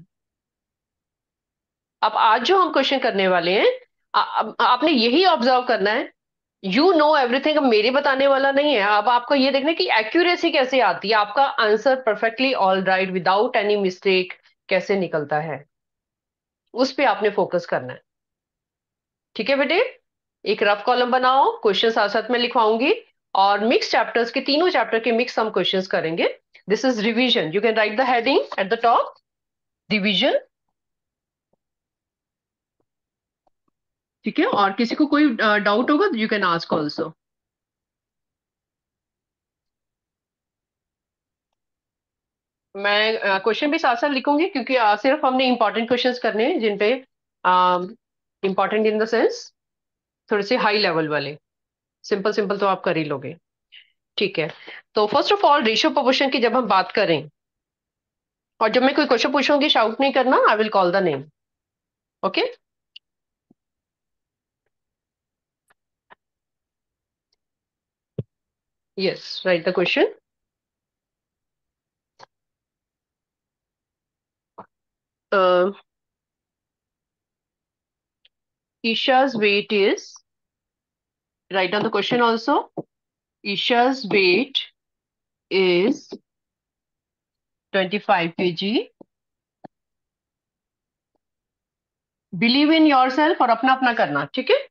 अब आज जो हम क्वेश्चन करने वाले हैं आपने यही ऑब्जर्व करना है. You know everything. अब मेरे बताने वाला नहीं है. अब आपको ये देखना है कि एक्यूरेसी कैसे आती है, आपका answer perfectly all right without any mistake कैसे निकलता है. उस पे आपने फोकस करना है। ठीक है बेटे, एक रफ कॉलम बनाओ, क्वेश्चन साथ साथ में लिखवाऊंगी, और मिक्स चैप्टर्स के, तीनों चैप्टर के मिक्स हम क्वेश्चंस करेंगे। This is revision, you can write the heading at the top, revision. ठीक है, और किसी को कोई डाउट होगा तो यू कैन आस्क ऑल्सो। मैं क्वेश्चन भी साथ साथ लिखूंगी, क्योंकि सिर्फ हमने इंपॉर्टेंट क्वेश्चंस करने हैं, जिन पे इंपॉर्टेंट इन द सेंस थोड़े से हाई लेवल वाले। सिंपल सिंपल तो आप कर ही लोगे। ठीक है, तो first of all ratio proportion की जब हम बात करें, और जब मैं कोई क्वेश्चन पूछूंगी शाउट नहीं करना, I will call the name. Okay, yes, write the question. Isha's weight is, write down the question also. Isha's weight is 25 kg. Believe in yourself और अपना अपना करना, ठीक है।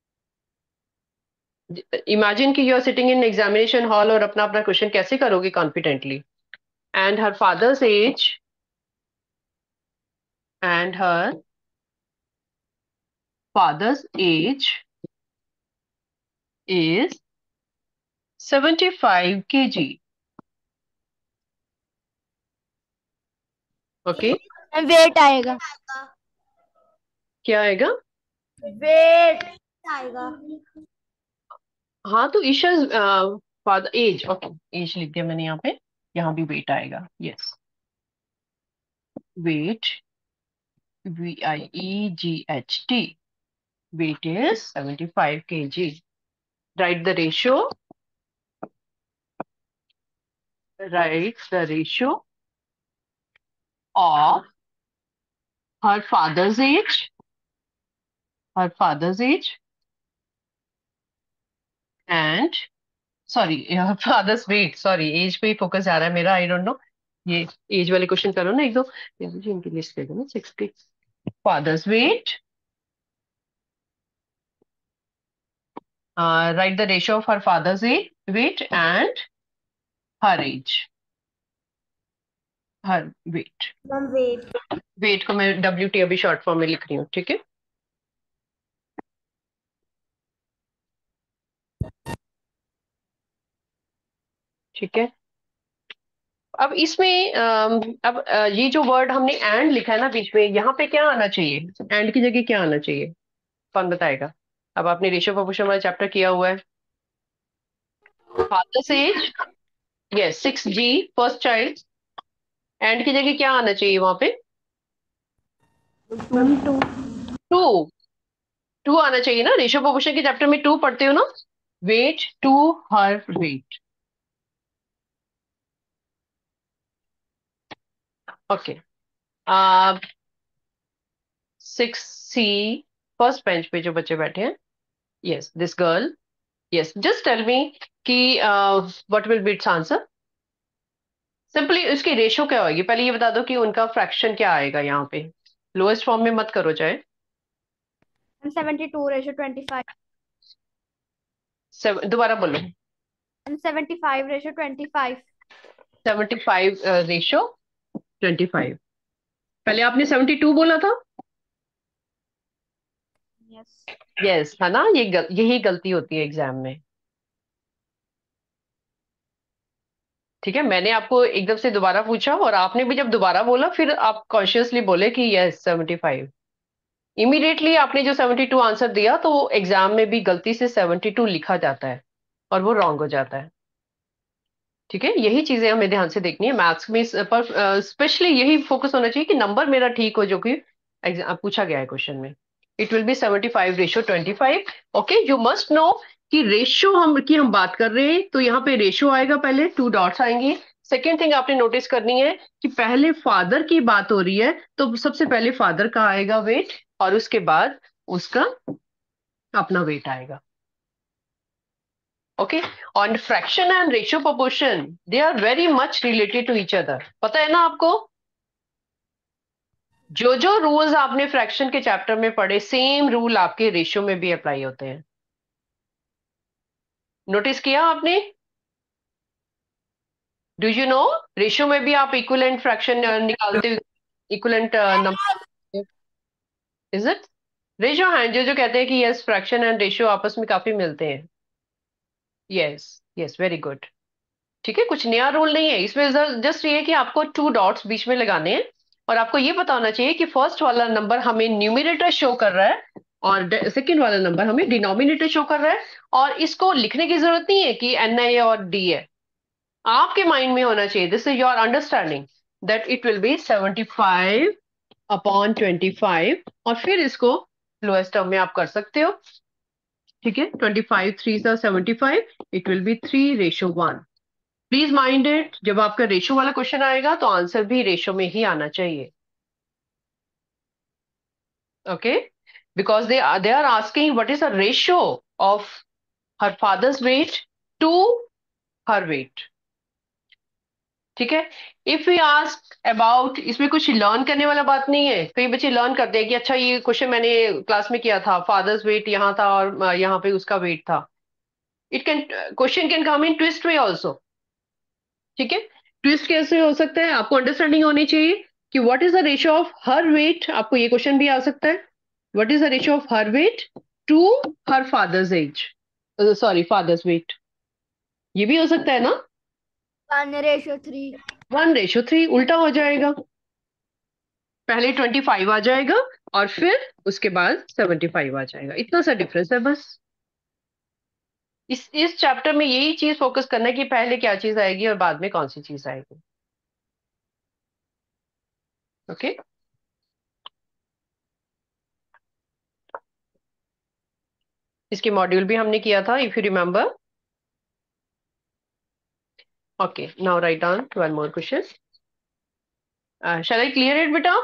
इमेजिन कि you are sitting in examination hall और अपना अपना क्वेश्चन कैसे करोगे confidently. And her father's age, and her father's age is 75 kg. Okay, weight आएगा, क्या आएगा? वेट आएगा। हाँ, तो Isha father age, okay, age लिख दिया मैंने यहाँ पे, यहाँ भी वेट आएगा। Yes, weight, VIEGHT, weight is 75 kg. Write the ratio, write the ratio of her father's age, her father's age, and sorry, her father's weight, sorry, age पे focus जा रहा है मेरा, आई डोंट नो। ये age वाले question करो ना एक दो, मुझे इनकी लिस्ट दे दो ना। 60 father's weight, write the ratio of her father's weight and her age, her weight। Weight weight को मैं WT अभी शॉर्ट फॉर्म में लिख रही हूँ, ठीक है। ठीक है, अब इसमें अब ये जो वर्ड हमने एंड लिखा है ना बीच में, यहाँ पे क्या आना चाहिए? एंड की जगह क्या आना चाहिए? कौन बताएगा? अब आपने रेशियो प्रोपोर्शन वाला चैप्टर किया हुआ है। Father's age, yes, 6G, first child. And की जगह क्या आना चाहिए वहां पे? टू, टू आना चाहिए ना। रेशियो प्रोपोर्शन के चैप्टर में 2 पढ़ते हो ना, weight to her weight. Okay, 6C, first bench पे जो बच्चे बैठे हैं, yes, this girl, yes, just tell me कि what will be its answer. Simply इसकी रेशियो क्या होगी, पहले ये बता दो कि उनका फ्रैक्शन क्या आएगा यहाँ पे। लोएस्ट फॉर्म में मत करो चाहे। 72:25, दोबारा बोलो। 75:25। 75:25। पहले आपने 72 बोला था। यस, यस, है ना, यही गलती होती है एग्जाम में। ठीक है, मैंने आपको एकदम से दोबारा पूछा और आपने भी जब दोबारा बोला फिर आप कॉन्शियसली बोले कि यस 75। इमीडिएटली आपने जो 72 आंसर दिया तो एग्जाम में भी गलती से 72 लिखा जाता है और वो रॉन्ग हो जाता है। ठीक है, यही चीजें हमें ध्यान से देखनी है मैथ्स में, पर स्पेशली यही फोकस होना चाहिए कि नंबर मेरा ठीक हो, जो कि पूछा गया है क्वेश्चन में। It will be 75:25। Okay, you must know कि रेशियो हम बात कर रहे हैं, तो यहाँ पे रेशियो आएगा, पहले 2 डॉट्स आएंगे। सेकेंड थिंग आपने नोटिस करनी है कि पहले फादर की बात हो रही है, तो सबसे पहले फादर का आएगा वेट, और उसके बाद उसका अपना वेट आएगा। Okay, on fraction and ratio proportion, they are very much related to each other. पता है ना आपको? जो रूल्स आपने फ्रैक्शन के चैप्टर में पढ़े, सेम रूल आपके रेशियो में भी अप्लाई होते हैं। नोटिस किया आपने? डू यू नो, रेशियो में भी आप इक्विवेलेंट फ्रैक्शन निकालते हो, equivalent number. Is it? Raise your hand जो कहते हैं कि यस, फ्रैक्शन एंड रेशियो आपस में काफी मिलते हैं। Yes, yes, very good. ठीक है, कुछ नया रूल नहीं है इसमें, जस्ट ये है कि आपको 2 डॉट्स बीच में लगाने हैं और आपको ये पता होना चाहिए कि फर्स्ट वाला नंबर हमें न्यूमिनेटर शो कर रहा है और सेकंड वाला नंबर हमें डिनोमिनेटर शो कर रहा है, और इसको लिखने की जरूरत नहीं है कि एन है और डी है। आपके माइंड में होना चाहिए, this is your understanding, that it will be 75/25, और फिर इसको लोएस्ट टर्म में आप कर सकते हो। ठीक है, 25 3 75, it will be 3:1। Please mind it, जब आपका रेशो वाला क्वेश्चन आएगा तो आंसर भी रेशो में ही आना चाहिए। Okay, because they are asking what is the ratio of her father's weight to her weight. ठीक है, इफ वी आस्क अबाउट, इसमें कुछ लर्न करने वाला बात नहीं है। कई बच्चे लर्न करते हैं कि अच्छा ये क्वेश्चन मैंने क्लास में किया था, फादर्स वेट यहाँ था और यहाँ पे उसका वेट था। It can, question can come in twist way also. ठीक है, ट्विस्ट कैसे हो सकता है, आपको अंडरस्टैंडिंग होनी चाहिए कि what is the ratio of her weight. आपको ये क्वेश्चन भी आ सकता है, what is the ratio of her weight to her father's age, sorry father's weight, ये भी हो सकता है ना। 1:3। 1:3 उल्टा हो जाएगा, पहले 25 आ जाएगा और फिर उसके बाद 75 आ जाएगा, इतना सा डिफरेंस है बस। इस चैप्टर में यही चीज फोकस करना है कि पहले क्या चीज आएगी और बाद में कौन सी चीज आएगी। ओके, इसके मॉड्यूल भी हमने किया था, if you remember. Okay, now write down 12 more questions. Shall I clear it, beta?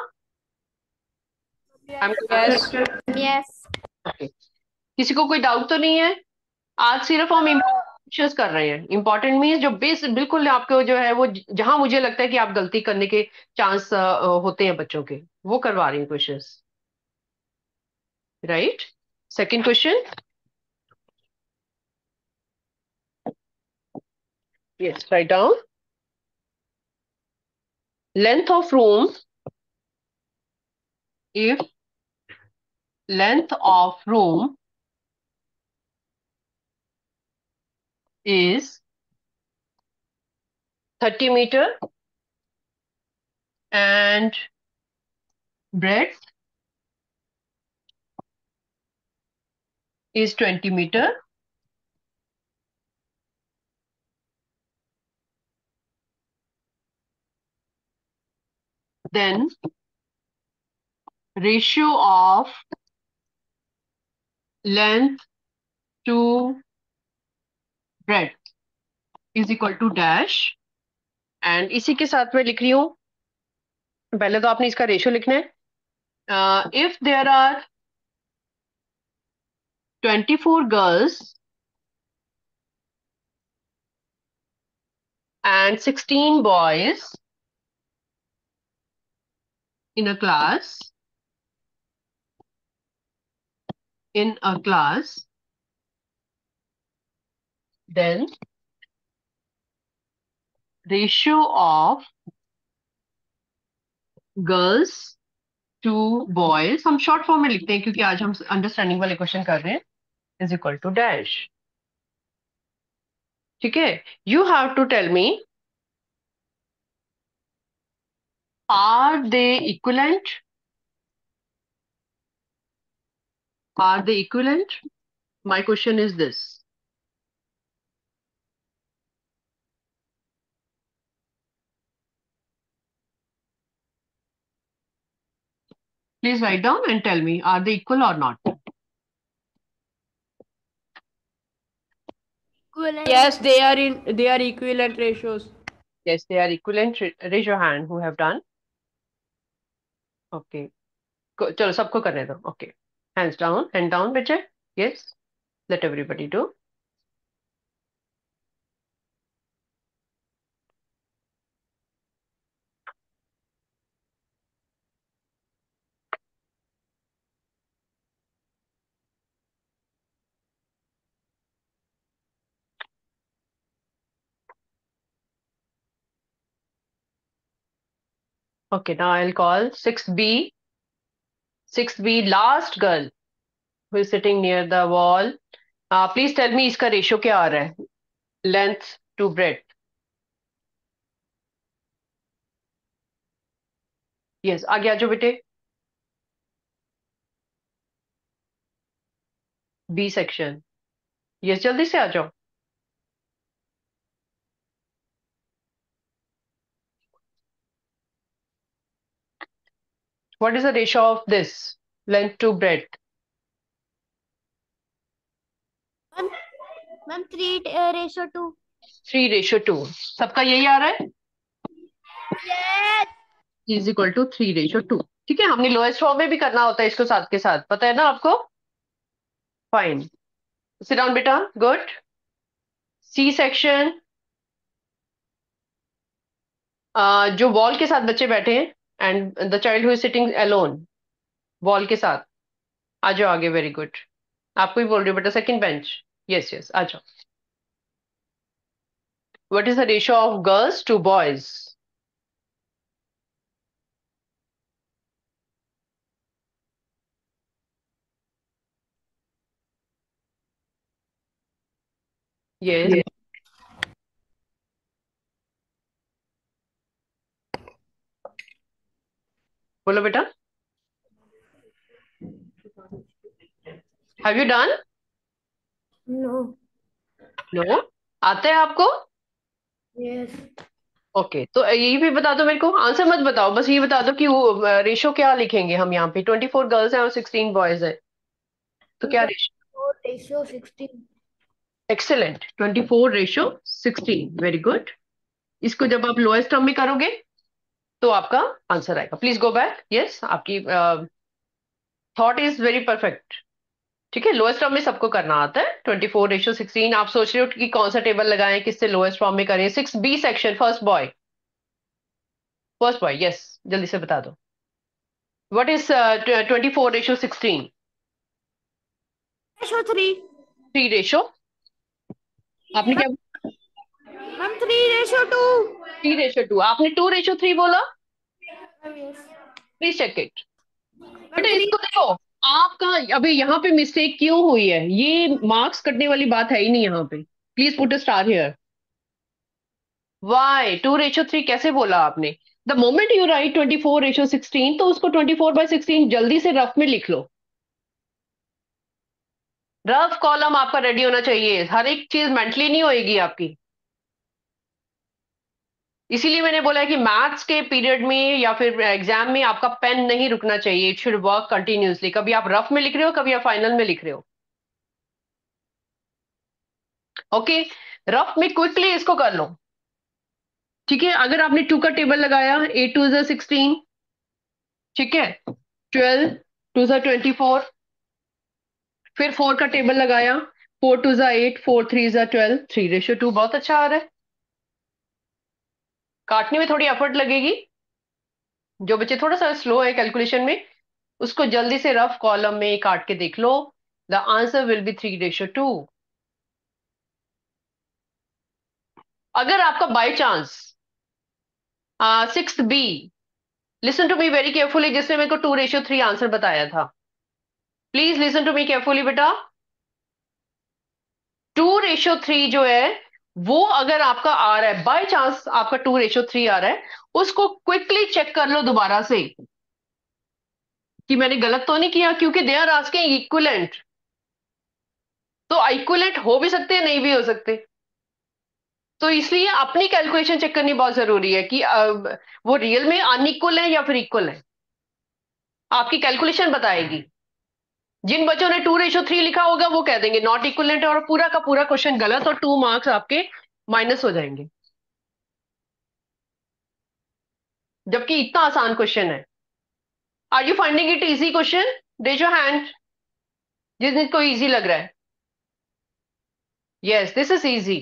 I'm Yes. Yes. okay. किसी को कोई डाउट तो नहीं है? आज सिर्फ हम इम्पोर्टेंट कर रहे हैं। इंपॉर्टेंट मीन्स जो बेस बिल्कुल आपको जो है वो जहां मुझे लगता है कि आप गलती करने के चांस होते हैं बच्चों के, वो करवा रही हूँ questions. Right, second question. Yes, write down. Length of room, if length of room is 30 meter and breadth is 20 meter, then ratio of length to breadth is equal to dash, and इसी के साथ मैं लिख रही हूँ, पहले तो आपने इसका रेशियो लिखना है। If there are 24 girls and 16 boys in a class, then ratio of girls to boys, हम शॉर्ट फॉर्म में लिखते हैं क्योंकि आज हम अंडरस्टैंडिंग वाले क्वेश्चन कर रहे हैं, इज इक्वल टू डैश। ठीक है, you have to tell me, are they equivalent, are they equivalent, my question is this. Please write down and tell me, are they equal और not? Yes, they are equivalent ratios. Yes, they are equivalent. Raise your hand who have done. Okay, चलो सबको करने दो। Okay, hands down, hand down बच्चे। Yes, let everybody do. Okay, now I'll call 6B. 6B, last girl who is sitting near the wall. Please tell me इसका ratio क्या आ रहा है? Length to breadth. Yes, आगे आ जाओ बेटे. B section. Yes, जल्दी से आ जाओ. What is the ratio of this? Length to breadth. Ma'am 3:2. 3:2. सबका यही आ रहा है? Yes. Is equal to 3:2. ठीक है, हमने लोएस्ट फॉर्म में भी करना होता है इसको साथ के साथ, पता है ना आपको? फाइन. सिट डाउन बेटा. गुड. C section. जो वॉल के साथ बच्चे बैठे हैं and the child who is sitting alone wall के साथ, आ जाओ आगे. Very good. आपको ही बोल रही हूँ बेटा, सेकंड बेंच. यस यस, आ जाओ. What is the ratio of girls to boys? Yes, बोलो बेटा. Have you done? No. No. आता है आपको? Yes. ओके, तो यही भी बता दो मेरे को. आंसर मत बताओ, बस ये बता दो कि रेशो क्या लिखेंगे हम यहाँ पे. 24 गर्ल्स हैं और 16 बॉयज हैं, तो क्या ratio? Ratio 16. Excellent. 24:16. Very good. इसको जब आप लोएस्ट टर्म में करोगे तो आपका आंसर आएगा. Please go back. यस, आपकी थॉट इज वेरी परफेक्ट. ठीक है, लोएस्ट टर्म में सबको करना आता है. 24:16. आप सोच रहे हो कि कौन सा टेबल लगाएं, किससे लोएस्ट फॉर्म में करें. 6B section, first boy. First boy, yes, जल्दी से बता दो. What is 24:16? Ratio 3. 3 आपने क्या? मैम 3:2. 3:2. आपने 2:3 बोला. Yes. Please check it. बेटा इसको देखो, आपका अभी यहाँ पे मिस्टेक क्यों हुई है? ये मार्क्स कटने वाली बात है ही नहीं यहाँ पे. Please put a star here. Why 2:3 कैसे बोला आपने? द मोमेंट यू राइट 24:16, तो उसको 24/16 जल्दी से रफ में लिख लो. रफ कॉलम आपका रेडी होना चाहिए. हर एक चीज मेंटली नहीं होएगी आपकी. इसीलिए मैंने बोला है कि मैथ्स के पीरियड में या फिर एग्जाम में आपका पेन नहीं रुकना चाहिए. It should work continuously. कभी आप रफ में लिख रहे हो, कभी आप फाइनल में लिख रहे हो. ओके, रफ में क्विकली इसको कर लो. ठीक है, अगर आपने 2 का टेबल लगाया, 8 2 16. ठीक है, 12 2 24. फिर 4 का टेबल लगाया, 4 2 8, 4 3 12. 3:2 बहुत अच्छा आ रहा है. काटने में थोड़ी एफर्ट लगेगी. जो बच्चे थोड़ा सा स्लो है कैलकुलेशन में, उसको जल्दी से रफ कॉलम में काट के देख लो. The answer will be 3:2. अगर आपका by chance 6B, listen to me very carefully, जिसने मेरे को 2:3 आंसर बताया था. Please listen to me carefully बेटा. 2:3 जो है वो अगर आपका आ रहा है, बाय चांस आपका 2:3 आ रहा है, उसको क्विकली चेक कर लो दोबारा से कि मैंने गलत तो नहीं किया, क्योंकि दे आर आस्किंग इक्विवेलेंट. तो इक्विवेलेंट हो भी सकते हैं, नहीं भी हो सकते. तो इसलिए अपनी कैलकुलेशन चेक करनी बहुत जरूरी है कि वो रियल में अनइक्वल है या फिर इक्वल है. आपकी कैलकुलेशन बताएगी. जिन बच्चों ने 2:3 लिखा होगा वो कह देंगे नॉट इक्वलेंट, और पूरा का पूरा क्वेश्चन गलत, और 2 मार्क्स आपके माइनस हो जाएंगे. जबकि इतना आसान क्वेश्चन है. Are you finding it easy question? Raise your hand जिनको इजी लग रहा है. Yes, this is easy.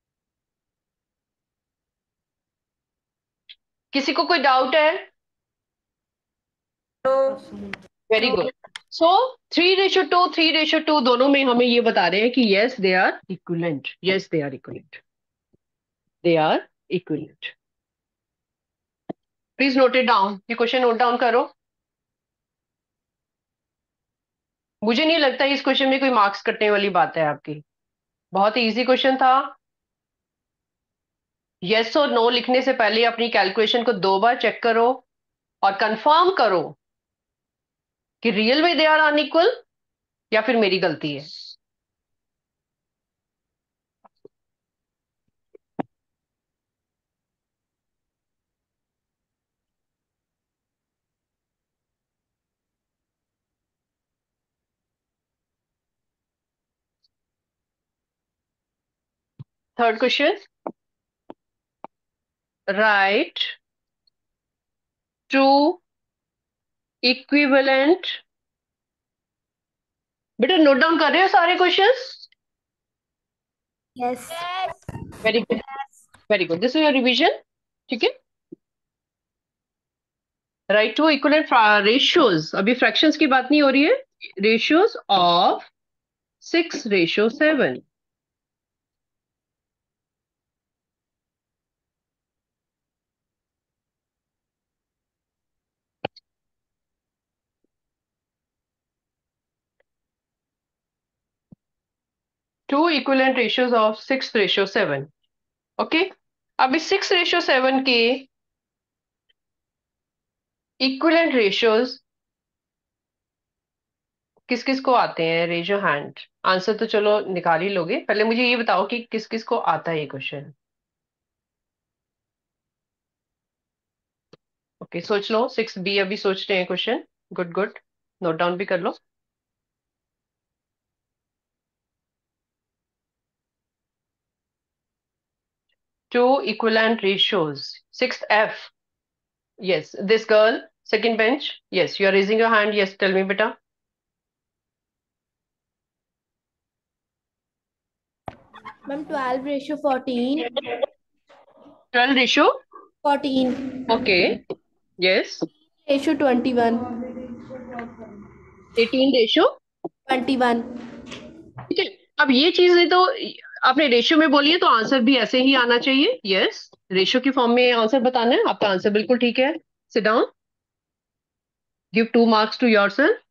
किसी को कोई डाउट है? Very good. सो 3:2, 3:2 दोनों में हमें ये बता रहे हैं कि yes they are equivalent. Yes they are equivalent. They are equivalent. Please note it down, ये क्वेश्चन नोट डाउन करो। मुझे नहीं लगता इस क्वेश्चन में कोई मार्क्स कटने वाली बात है आपकी, बहुत ही इजी क्वेश्चन था। यस और नो लिखने से पहले अपनी कैलकुलेशन को 2 बार चेक करो और कंफर्म करो कि रियल में दे आर अनइक्वल या फिर मेरी गलती है। Third question, write two equivalent. बेटा नोट डाउन कर रहे हो सारे questions? Yes. Very good, very good, this is your revision. ठीक है, राइट टू इक्विवेलेंट रेशियोज, अभी फ्रैक्शंस की बात नहीं हो रही है, रेशियोज ऑफ 6:7। 2 इक्विवेलेंट रेशियोज ऑफ 6:7। ओके, अब इस 6:7 के इक्विवेलेंट रेशियोज किस किस को आते हैं? Raise your hand. आंसर तो चलो निकाल ही लोगे, पहले मुझे ये बताओ कि किस किस को आता है ये क्वेश्चन। ओके, सोच लो। 6B अभी सोचते हैं question. Good good, note down भी कर लो। Two equivalent ratios, 6F। Yes, this girl, second bench. Yes, you are raising your hand. Yes, tell me, beta. Ma'am, 12:14. 12 ratio. 14. Okay. Yes. 21. 18 ratio. 21. ठीक है, अब ये चीजें तो आपने रेशियो में बोली है, तो आंसर भी ऐसे ही आना चाहिए। यस, रेशियो की फॉर्म में आंसर बताना है। आपका आंसर बिल्कुल ठीक है। Sit down, give 2 marks to yourself.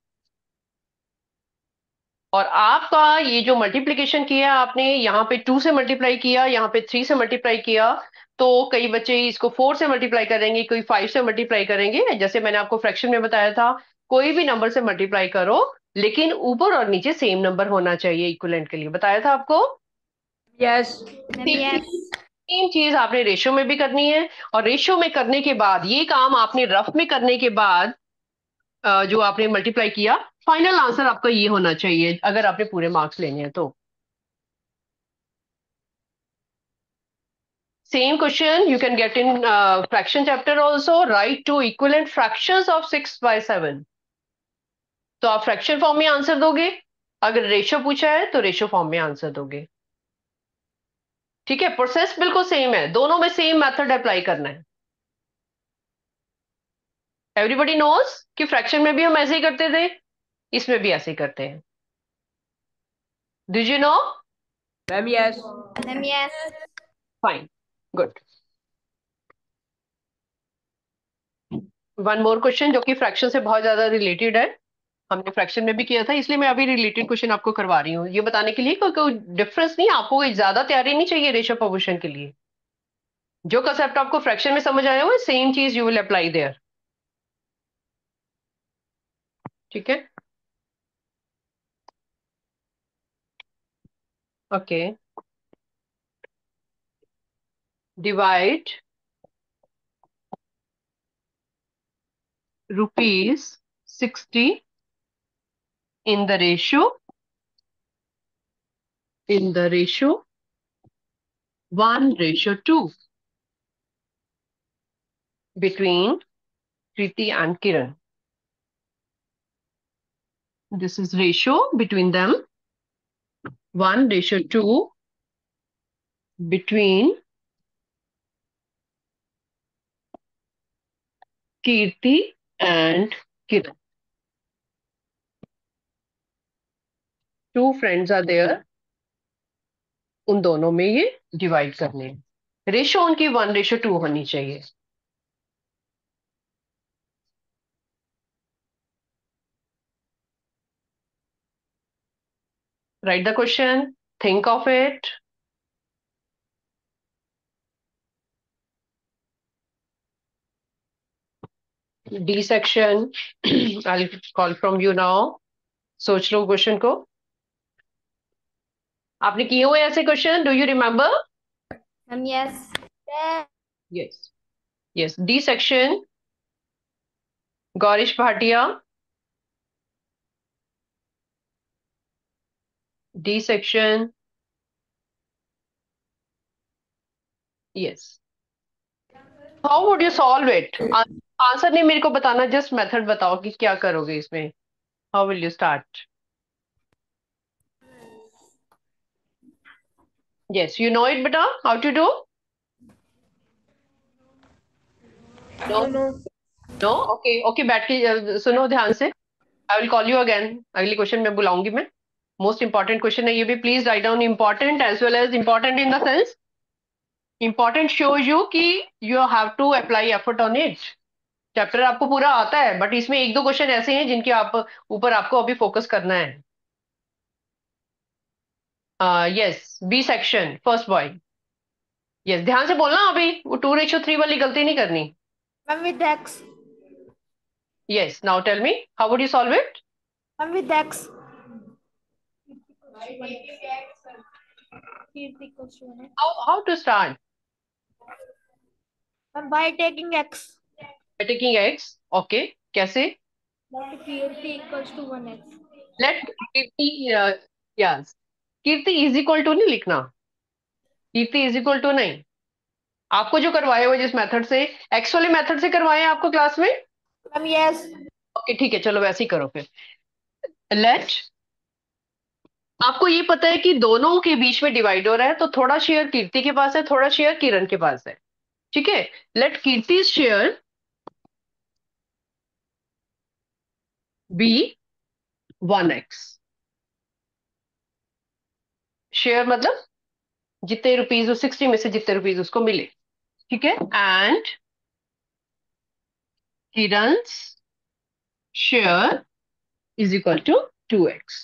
और आपका ये जो मल्टीप्लीकेशन किया आपने, यहाँ पे 2 से मल्टीप्लाई किया, यहाँ पे 3 से मल्टीप्लाई किया, तो कई बच्चे इसको 4 से मल्टीप्लाई करेंगे, कोई 5 से मल्टीप्लाई करेंगे। जैसे मैंने आपको फ्रैक्शन में बताया था, कोई भी नंबर से मल्टीप्लाई करो, लेकिन ऊपर और नीचे सेम नंबर होना चाहिए इक्विवेलेंट के लिए। बताया था आपको। यस। सेम चीज आपने रेशियो में भी करनी है, और रेशियो में करने के बाद ये काम आपने रफ में करने के बाद जो आपने मल्टीप्लाई किया, फाइनल आंसर आपका ये होना चाहिए अगर आपने पूरे मार्क्स लेने हैं तो। Same question you can get in fraction chapter also. Write two equivalent fractions of 6/7. तो आप फ्रैक्शन फॉर्म में आंसर दोगे, अगर रेशियो पूछा है तो रेशियो फॉर्म में आंसर दोगे। ठीक है, प्रोसेस बिल्कुल सेम है, दोनों में सेम मेथड अप्लाई करना है। एवरीबॉडी नोज कि फ्रैक्शन में भी हम ऐसे ही करते थे, इसमें भी ऐसे ही करते हैं। Did you know? Ma'am yes. Ma'am, yes. Fine, good. One more question जो कि फ्रैक्शन से बहुत ज्यादा रिलेटेड है, हमने फ्रैक्शन में भी किया था, इसलिए मैं अभी रिलेटेड क्वेश्चन आपको करवा रही हूँ, ये बताने के लिए कोई डिफरेंस नहीं, आपको कोई ज्यादा तैयारी नहीं चाहिए रेशियो प्रोपोर्शन के लिए। जो कंसेप्ट आपको फ्रैक्शन में समझ आया हो, सेम चीज यू विल अप्लाई देयर। ठीक है, okay. Divide ₹60 in the ratio 1:2 between Kriti and Kiran. This is ratio between them, 1:2 between Kirti and Kiran. Two friends are there. उन दोनों में ये डिवाइड करने हैं। रेशियो उनकी 1:2 होनी चाहिए। Write the question, think of it. D section, I'll call from you now. सोच लो क्वेश्चन को. आपने किए हुए ऐसे question, do you remember? Yes. Yes. Yes, D section, Gaurish Bhatia. D section. Yes. How would you solve it? Answer नहीं मेरे को बताना, जस्ट मेथड बताओ कि क्या करोगे इसमें. How will you start? Yes, you know it बेटा, how to do? No. No, okay okay, बैठ के सुनो ध्यान से. I will call you again. अगली क्वेश्चन में बुलाऊंगी मैं. मोस्ट इंपॉर्टेंट क्वेश्चन है ये भी. Please write down important as well as important in the sense. Important shows you कि you have to apply effort on it. Chapter आपको पूरा आता है, बट इसमें एक दो क्वेश्चन ऐसे हैं जिनके आप ऊपर आपको अभी फोकस करना है. Yes, B section, first boy. Yes, ध्यान से बोलना अभी. वो 2:3 वाली गलती नहीं करनी. One with X. Yes, now tell me how would you solve it? One with X. How to start? By taking X. Taking X. Okay, कैसे? Let Kirti equals to 1X. Let Kirti. Yes, Kirti is equal to नहीं लिखना. कीर्ति is equal to नहीं. आपको जो करवाए हुए जिस method से, एक्स वाले मेथड से करवाए हैं आपको क्लास में. Yes. ओके ठीक है, चलो वैसे ही करो फिर. लेट, आपको ये पता है कि दोनों के बीच में डिवाइड हो रहा है, तो थोड़ा शेयर कीर्ति के पास है, थोड़ा शेयर किरण के पास है. ठीक है. Let Kirti share be 1x. Share मतलब जितने रुपीज, 60 में से जितने रुपीज उसको मिले. ठीक है. And Kiran's share is equal to 2x.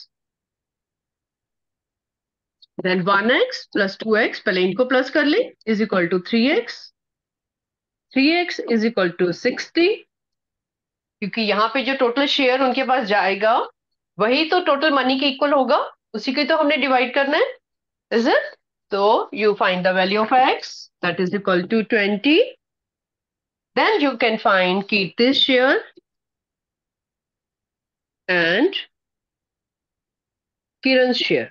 Then 1x plus 2x, पहले इनको प्लस कर ले, is equal to 3x. 3x is equal to 60, क्योंकि यहाँ पे जो टोटल शेयर उनके पास जाएगा वही तो टोटल मनी के इक्वल होगा. उसी के तो हमने डिवाइड करना है. Is it? तो you find the value of x, that is equal to 20. Then you can find Kirti's share and Kiran's share.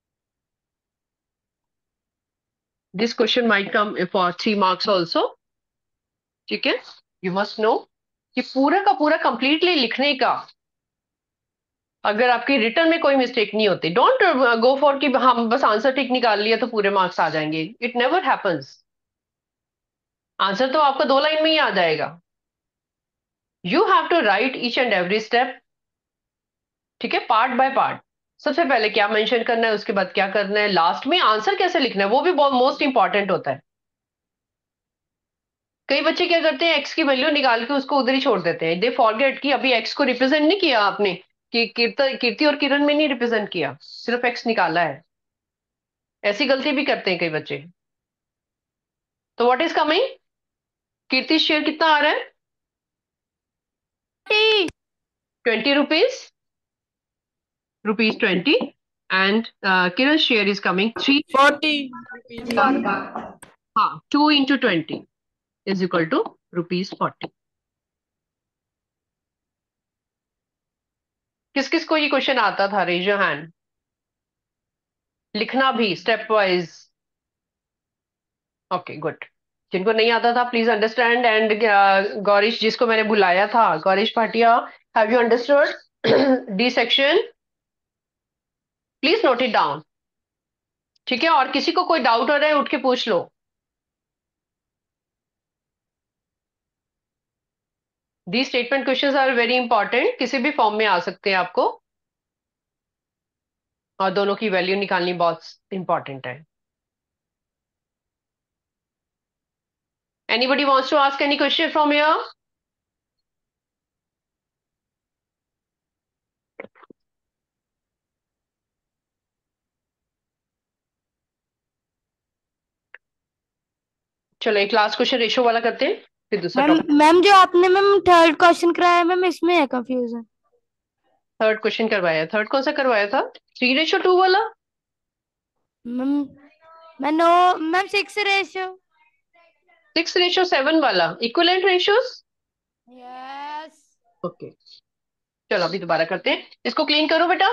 This question might come for 3 marks also. ठीक है. You must know कि पूरा का पूरा completely लिखने का, अगर आपकी रिटर्न में कोई मिस्टेक नहीं होती, डोंट गो फॉर कि हम बस आंसर ठीक निकाल लिया तो पूरे मार्क्स आ जाएंगे. It never happens. आंसर तो आपका 2 लाइन में ही आ जाएगा. You have to write each and every step. ठीक है, पार्ट बाय पार्ट. सबसे पहले क्या मेंशन करना है, उसके बाद क्या करना है, लास्ट में आंसर कैसे लिखना है, वो भी बहुत मोस्ट इंपॉर्टेंट होता है. कई बच्चे क्या करते हैं, एक्स की वैल्यू निकाल के उसको उधर ही छोड़ देते हैं. दे फॉरगेट कि अभी एक्स को रिप्रेजेंट नहीं किया आपने, कि कीर्ति और किरण में नहीं रिप्रेजेंट किया, सिर्फ एक्स निकाला है. ऐसी गलती भी करते हैं कई बच्चे. तो what is coming? Kirti share कितना आ रहा है? 20 rupees. Rupees 20. And Kiran share is coming 40. हाँ, 2 into 20 is equal to rupees 40. किस किस को ये क्वेश्चन आता था? Raise your hand. लिखना भी स्टेप वाइज. Okay good. जिनको नहीं आता था प्लीज अंडरस्टैंड. एंड गौरीश, जिसको मैंने बुलाया था, Gaurish Bhatia, have you understood D section? Please note it down. ठीक है. और किसी को कोई डाउट हो रहा है उठ के पूछ लो. The statement questions are very important. किसी भी फॉर्म में आ सकते हैं आपको, और दोनों की वैल्यू निकालनी बहुत इंपॉर्टेंट है. Anybody wants to ask any question from here? चलो एक लास्ट क्वेश्चन रेशो वाला करते हैं, फिर दूसरा मैम टॉपिक। मैम जो आपने मैम थर्ड क्वेश्चन कराया मैम इसमें है कंफ्यूजन। थर्ड क्वेश्चन करवाया, थर्ड कौन सा करवाया था? 3:2 वाला? मैम मैं नो मैम 6:. 6:7 वाला इक्विवेलेंट रेशियोज? यस. ओके, चलो अभी दोबारा करते हैं, इसको क्लीन करो बेटा।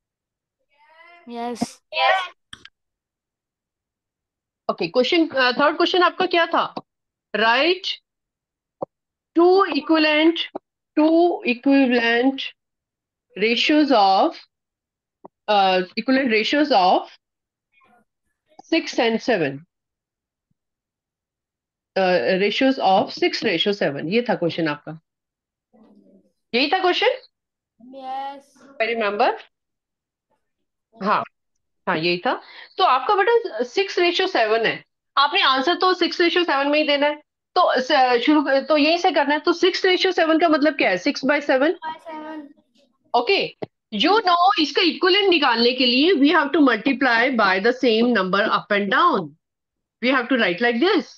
Yes. Okay, question third question आपका क्या था? Write two equivalent two equivalent ratios of equivalent ratios of 6 and 7, ratios of 6:7, ये था क्वेश्चन आपका, यही था क्वेश्चन, यस. I remember. हाँ, हाँ यही था। तो आपका बेटा 6:7 है, आपने आंसर तो 6:7 में ही देना है, तो शुरू तो यहीं से करना है। तो 6:7 का मतलब क्या है? 6/7। 7. ओके, यू नो इसका इक्विवेलेंट निकालने के लिए we have to multiply by the same number up and down, we have to write like this,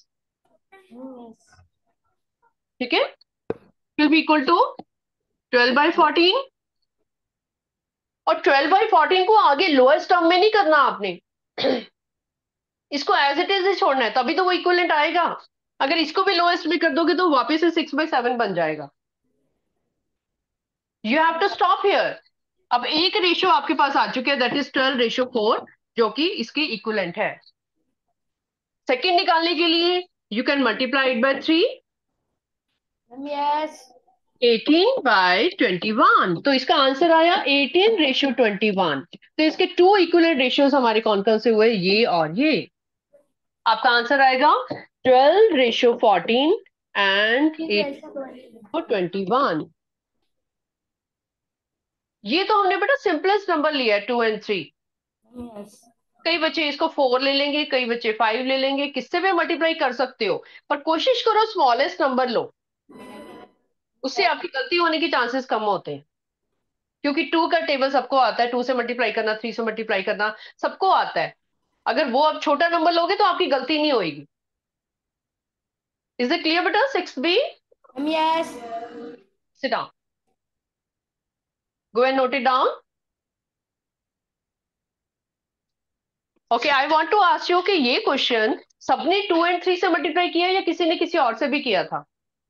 ठीक है? विल बी इक्वल टू 12/14, और 12/14 को आगे लोएस्ट टर्म में नहीं करना आपने, इसको एज इट इज ही छोड़ना है, तभी तो वो इक्विवेलेंट आएगा। अगर इसको भी लोएस्ट में कर दोगे तो वापस से 6/7 बन जाएगा। You have to stop here. अब एक रेशियो आपके पास आ चुके हैं, दैट इज 12:4, जो कि इसकी इक्विवेलेंट है। सेकेंड निकालने के लिए you can multiply it by 3, yes. 18/21, तो इसका आंसर आया 18:21। तो इसके टू इक्विवेलेंट रेशियोज हमारे कौन कौन से हुए? ये और ये। आपका आंसर आएगा 12:14 एंड 8/21। ये तो हमने बेटा सिंपलेस्ट नंबर लिया है, 2 और 3। यस. कई बच्चे इसको 4 ले लेंगे, कई बच्चे 5 ले लेंगे, किससे भी मल्टीप्लाई कर सकते हो, पर कोशिश करो स्मॉलेस्ट नंबर लो, उससे आपकी गलती होने की चांसेस कम होते हैं। क्योंकि 2 का टेबल सबको आता है, 2 से मल्टीप्लाई करना, 3 से मल्टीप्लाई करना सबको आता है। अगर वो आप छोटा नंबर लोगे तो आपकी गलती नहीं होगी। इज इट क्लियर बेटा? 6B, yes. Sit down, go and note it down. Okay, I want to ask you कि ये क्वेश्चन सबने 2 और 3 से मल्टीप्लाई किया या किसी ने किसी और से भी किया था?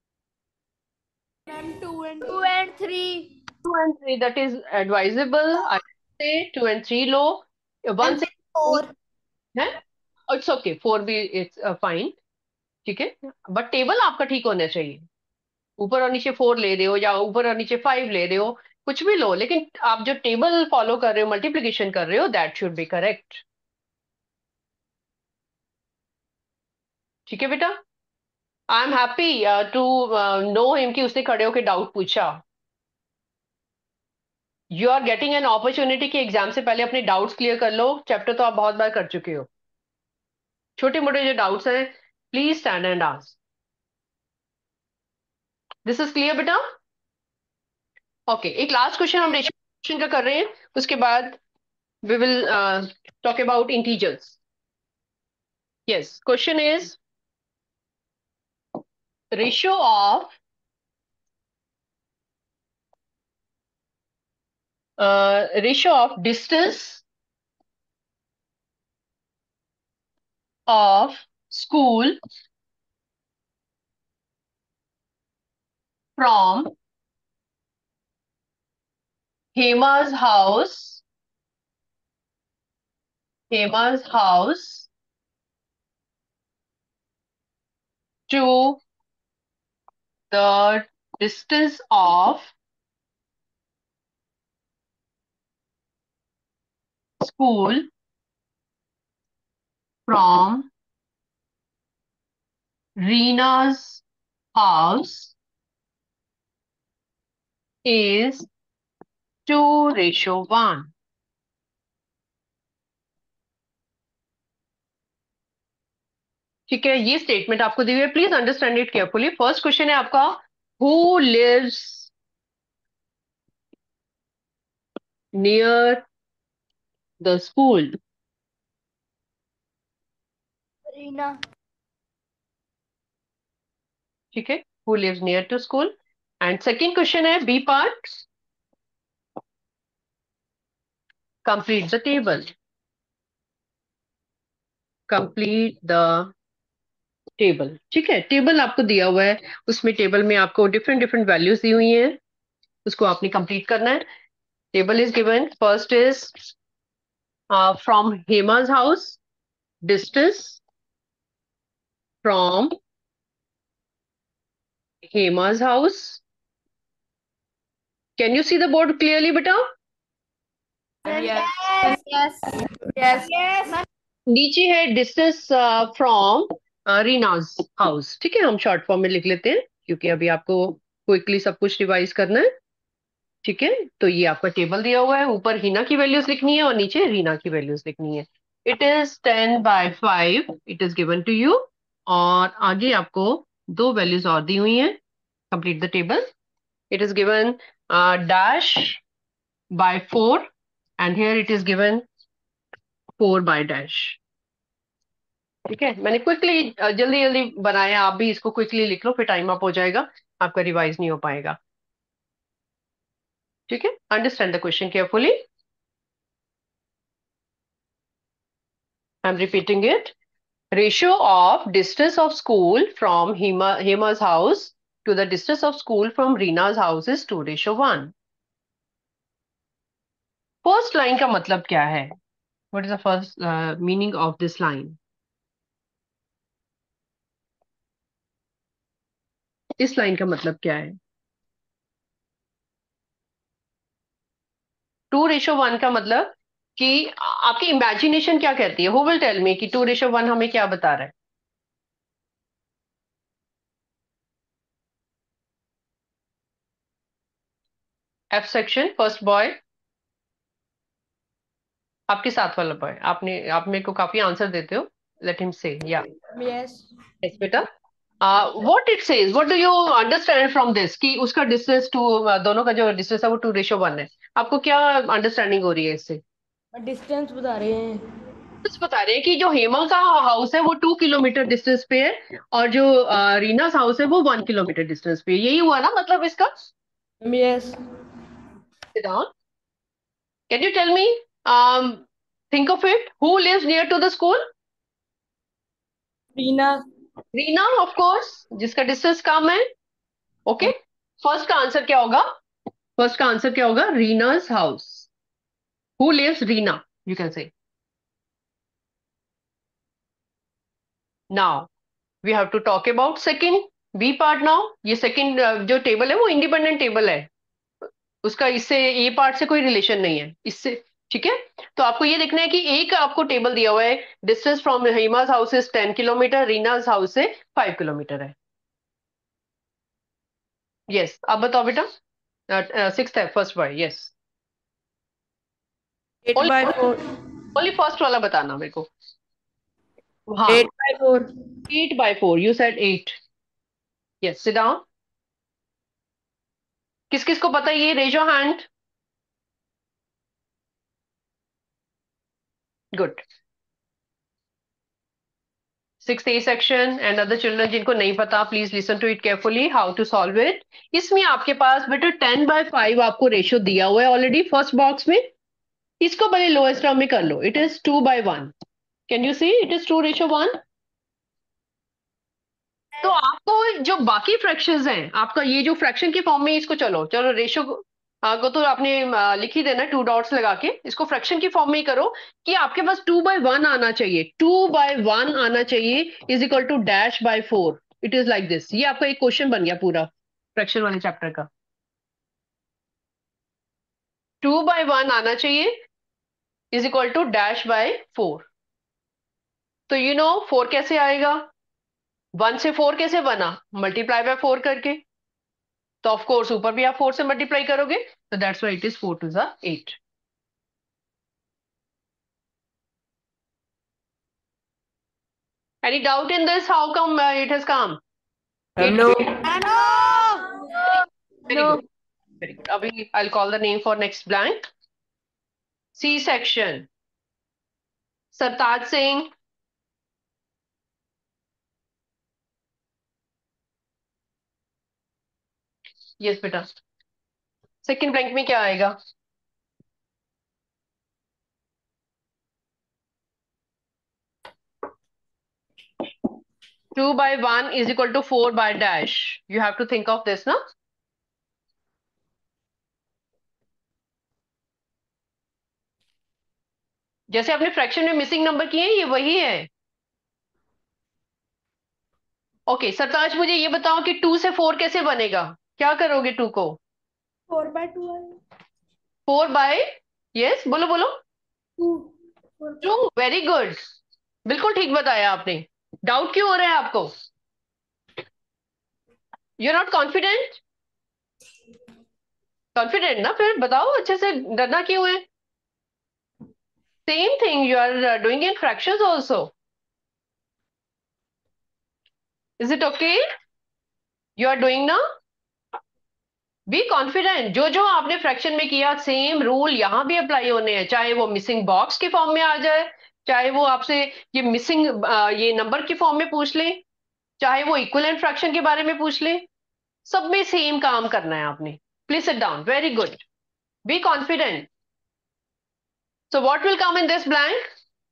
2 and 3. 2 और 3, दैट इज एडवाइजेबल, आई से 2 और 3 लो, 1 से 4. है, इट्स ओके, 4 भी इट्स फाइन, ठीक है, बट टेबल आपका ठीक होना चाहिए। ऊपर और नीचे 4 ले रहे हो या ऊपर और नीचे 5 ले रहे हो, कुछ भी लो, लेकिन आप जो टेबल फॉलो कर रहे हो, मल्टीप्लीकेशन कर रहे हो, दैट शुड बी करेक्ट, ठीक है बेटा? I am happy to know him कि उसने खड़े होकर डाउट पूछा। You are getting an opportunity कि एग्जाम से पहले अपने डाउट्स क्लियर कर लो, चैप्टर तो आप बहुत बार कर चुके हो। छोटे मोटे जो डाउट्स हैं please stand and ask. This is clear बेटा? ओके, एक लास्ट क्वेश्चन हम रेशियो क्वेश्चन का कर रहे हैं, उसके बाद we will talk about integers. Yes, question is ratio of distance of school from Hema's house, to the distance of school from Reena's house is 2:1. ठीक है, ये स्टेटमेंट आपको दी हुई है, please understand it carefully. First question है आपका, who lives near the school? Reena. ठीक है, who lives near to school. And second question है B part, complete the table. Complete the table. ठीक है, टेबल आपको दिया हुआ है, उसमें टेबल में आपको डिफरेंट डिफरेंट वैल्यूज दी हुई हैं, उसको आपने कंप्लीट करना है. Table is given. First is from Hema's house, distance from Hema's house. Can you see the board clearly बेटा? Yes. Yes. नीचे है डिस्टेंस फ्रॉम रीनाज हाउस. ठीक है, हम शॉर्ट फॉर्म में लिख लेते हैं क्योंकि अभी आपको क्विकली सब कुछ रिवाइज करना है. ठीक है, तो ये आपका टेबल दिया हुआ है, ऊपर हिना की वैल्यूज लिखनी है और नीचे रीना की वैल्यूज लिखनी है. It is 10/5, it is given to you. और आगे आपको दो वैल्यूज और दी हुई हैं. Complete the table. It is given -4 and here it is given 4/। ठीक है, मैंने क्विकली जल्दी जल्दी बनाया, आप भी इसको क्विकली लिख लो, फिर टाइम अप हो जाएगा, आपका रिवाइज नहीं हो पाएगा. ठीक है, understand the question carefully. I am repeating it. Ratio of distance of school from Hema's house to the distance of school from Rina's house is 2:1. First line का मतलब क्या है? What is the first meaning of this line? इस line का मतलब क्या है? 2:1 का मतलब कि आपकी इमेजिनेशन क्या कहती है? Who will tell me कि 2:1 हमें क्या बता रहा है? F section, first boy. आपके साथ वाला बॉय, आप मेरे को काफी आंसर देते हो. लेट हिम से. या Yes. यस बेटा. What it says, what do you understand from this कि उसका डिस्टेंस टू, दोनों का जो डिस्टेंस है वो 2:1 है. आपको क्या अंडरस्टैंडिंग हो रही है इससे? डिस्टेंस बता रहे हैं. बस बता रहे हैं कि जो हेमा का हाउस है वो 2 किलोमीटर डिस्टेंस पे है और जो रीनास हाउस है वो 1 किलोमीटर डिस्टेंस पे है. यही हुआ ना मतलब इसका? Yes. Can you tell me, think of it, who lives near to the school? Reena. Reena of course, जिसका डिस्टेंस कम है. ओके, फर्स्ट का आंसर क्या होगा? फर्स्ट का आंसर क्या होगा? Reena's house. Who lives Reena, you can say. Now we have to talk about second B part. Now ये सेकंड जो टेबल है वो इंडिपेंडेंट टेबल है, उसका इससे ए पार्ट से कोई रिलेशन नहीं है इससे. ठीक है, तो आपको ये देखना है कि एक आपको टेबल दिया हुआ है, distance from Hima's house is 10 kilometre, Reena's house से 5 किलोमीटर है. यस, आप बताओ बेटा. सिक्स्थ है, first boy. Yes, 8/4. Only first वाला बताना मेरे को. हाँ, 8/4. 8/4, you said 8. Yes, sit down. किस किस को पता है ये? Raise your hand. Good. 6th A section and other children जिनको नहीं पता, please listen to it carefully, how to solve it. इसमें आपके पास बेटा 10/5 आपको रेशियो दिया हुआ है ऑलरेडी फर्स्ट बॉक्स में. इसको पहले लोएस्ट टर्म में कर लो. It is 2/1. Can you see it is 2:1? तो आपको जो बाकी फ्रैक्शंस हैं, आपका ये जो फ्रैक्शन के फॉर्म में, इसको चलो चलो रेशियो को तो आपने लिख ही देना 2 डॉट्स लगा के. इसको फ्रैक्शन की फॉर्म में ही करो कि आपके पास 2/1 आना चाहिए. 2/1 आना चाहिए is equal to -/4. It is like this. ये आपका एक क्वेश्चन बन गया पूरा फ्रैक्शन वाले चैप्टर का. 2/1 आना चाहिए इज इक्वल टू -/4. तो यू नो 4 कैसे आएगा? 1 से 4 कैसे बना? मल्टीप्लाई बाय 4 करके. तो ऑफ कोर्स ऊपर भी आप 4 से मल्टीप्लाई करोगे, तो that's why it is 4 2 8. Any doubt in this? How come it has come? No. Very good. Very good. Abhi, I'll call the name for next blank. C section. Sartaj Singh. Yes बेटा, second blank में क्या आएगा? 2/1 is equal to 4/dash. You have to think of this, ना? जैसे आपने fraction में missing number किए हैं, ये वही है। ओके सरताज, मुझे ये बताओ कि 2 से 4 कैसे बनेगा? क्या करोगे 2 को? 4/2 4 बाय, यस बोलो बोलो, 2। वेरी गुड, बिल्कुल ठीक बताया आपने। डाउट क्यों हो रहा है आपको? You are not confident? Confident ना, फिर बताओ अच्छे से, डरना क्यों है? Same thing you are doing in fractions also. Is it okay? You are doing ना? Be confident. जो जो आपने फ्रैक्शन में किया, सेम रूल यहाँ भी अप्लाई होने हैं, चाहे वो मिसिंग बॉक्स के फॉर्म में आ जाए, चाहे वो आपसे ये मिसिंग ये नंबर के फॉर्म में पूछ ले, चाहे वो इक्विवेलेंट फ्रैक्शन के बारे में पूछ ले, सब में सेम काम करना है आपने। Please sit down, very good, be confident. So what will come in this blank?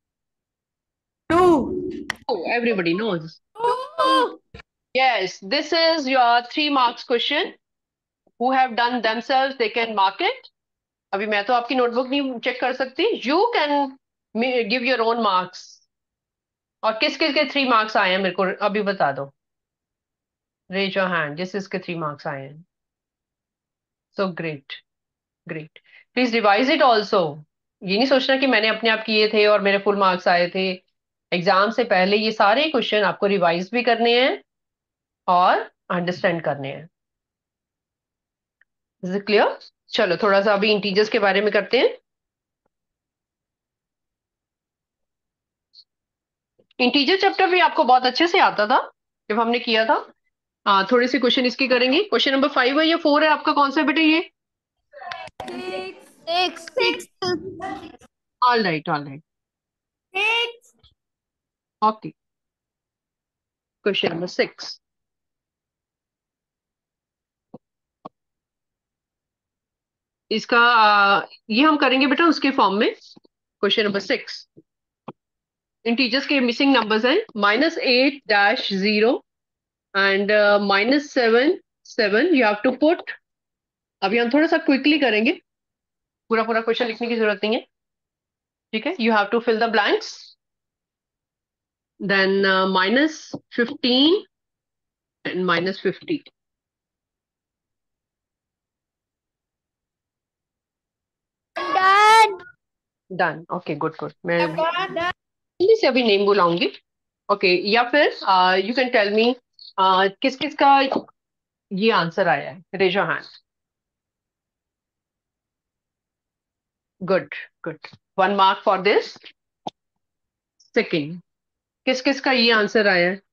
2. Everybody knows. Yes, this is your 3 marks question. Who have done themselves, they can mark it. अभी मैं तो आपकी notebook नहीं check कर सकती। You can give your own marks. और किस किस के 3 marks आए हैं मेरे को अभी बता दो। Raise your hand जिस किसके 3 marks आए हैं। So great, great. Please revise it also. ये नहीं सोचना कि मैंने अपने आप किए थे और मेरे फुल मार्क्स आए थे। एग्जाम से पहले ये सारे क्वेश्चन आपको रिवाइज भी करने हैं और अंडरस्टैंड करने हैं। Is it clear? चलो थोड़ा सा अभी इंटीजर्स के बारे में करते हैं। इंटीजर चैप्टर भी आपको बहुत अच्छे से आता था जब हमने किया था। थोड़े से क्वेश्चन इसके करेंगे। क्वेश्चन नंबर 5 है या 4 है आपका, कौन सा बेटा ये? 6. All right, all right, okay. Question number 6, इसका ये हम करेंगे बेटा उसके फॉर्म में। क्वेश्चन नंबर 6, इंटीजर्स के मिसिंग नंबर्स हैं -8-0 and -7 you have to put. अभी हम थोड़ा सा क्विकली करेंगे, पूरा पूरा क्वेश्चन लिखने की जरूरत नहीं है, ठीक है? You have to fill the blanks. Then -15 and -50. Dad. Done, okay, good good. मैं जल्दी से अभी नेम बुलाऊंगी, ओके? या फिर यू कैन टेल मी किस किस का ये आंसर आया है। Raise your hand. Good good, 1 mark for this. Second, किस किस का ये आंसर आया है?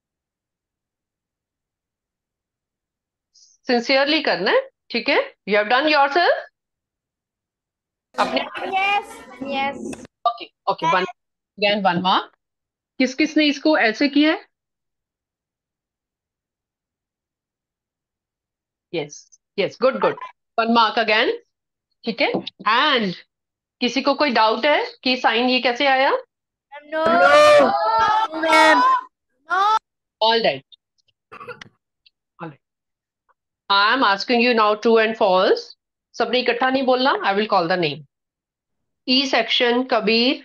सिंसियरली करना है, ठीक है? यू हैव डन योरसेल्फ अपने। Yes. Okay okay, 1 again 1 mark। किस किस ने इसको ऐसे किया है? Yes yes, good good, 1 mark again, ठीक है? एंड किसी को कोई डाउट है कि साइन ये कैसे आया? No. Ma'am. All right, I am asking you now true and false. सबने इकट्ठा नहीं बोलना, I will call the name. E section Kabir,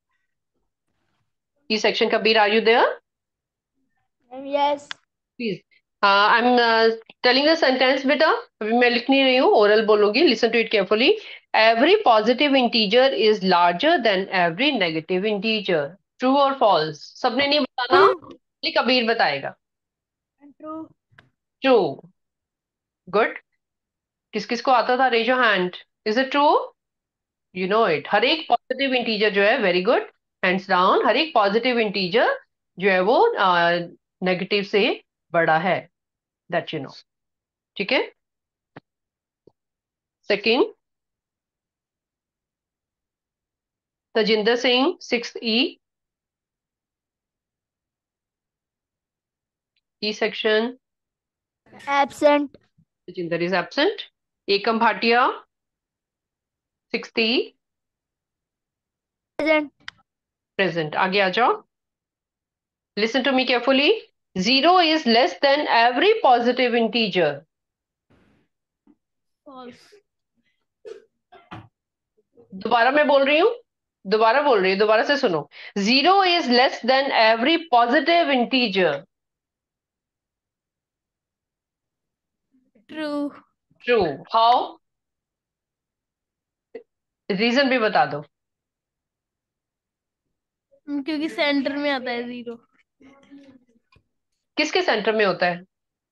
E section Kabir, are you there? Yes. Please, I am telling the sentence बेटा, अभी मैं लिख नहीं रही हूँ, ओरल बोलूंगी, listen to it carefully. Every positive integer is larger than every negative integer. True और false? सबने नहीं बताना, खाली कबीर बताएगा। True. True, good. किस किस को आता था? Raise your hand. Is it true? You know it. हर एक पॉजिटिव इंटीजर जो है, वेरी गुड, हैंड्स डाउन, हर एक पॉजिटिव इंटीजर जो है वो नेगेटिव से बड़ा है, दैट यू नो, ठीक है? Second, Tejinder Singh 6th E section. Absent. Tejinder is absent. Ekam Bhatia, 60, Present. present. आगे आ जाओ. Listen to me carefully. 0 is less than every positive integer. False. दोबारा मैं बोल रही हूँ. दोबारा बोल रही हूँ. दोबारा से सुनो. 0 is less than every positive integer. True. True. How? Reason भी बता दो. क्योंकि सेंटर में आता है 0. किसके सेंटर में होता है?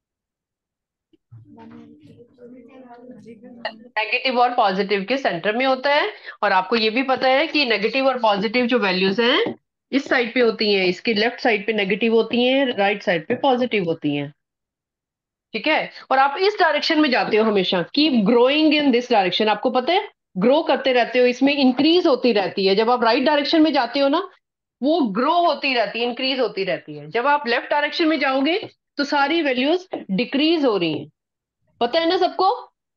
नेगेटिव और पॉजिटिव के सेंटर में होता है. और आपको ये भी पता है कि नेगेटिव और पॉजिटिव जो वैल्यूज हैं इस साइड पे होती हैं. इसकी लेफ्ट साइड पे नेगेटिव होती हैं, राइट साइड पे पॉजिटिव होती हैं. ठीक है. और आप इस डायरेक्शन में जाते हो हमेशा. Keep growing in this direction. आपको पता है ग्रो करते रहते हो. इसमें इंक्रीज होती रहती है. जब आप राइट डायरेक्शन में जाते हो ना वो ग्रो होती रहती है, इंक्रीज होती रहती है. जब आप लेफ्ट डायरेक्शन में जाओगे तो सारी वैल्यूज डिक्रीज हो रही हैं. पता है ना सबको?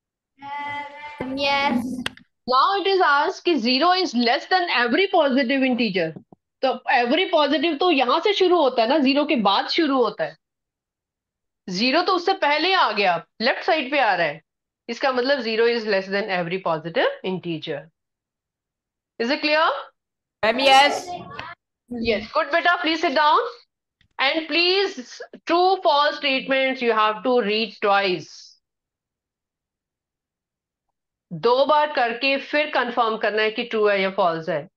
Yes. Now it is asked कि 0 is less than every positive integer. तो एवरी पॉजिटिव तो यहां से शुरू होता है ना, 0 के बाद शुरू होता है. 0 तो उससे पहले आ गया, लेफ्ट साइड पे आ रहा है. इसका मतलब 0 is less than every positive integer. Is it clear? Ma'am, yes. Yes. Good, beta. Please sit down. And please, true, false statements you have to read twice. 2 बार करके फिर कंफर्म करना है कि ट्रू है या फॉल्स है.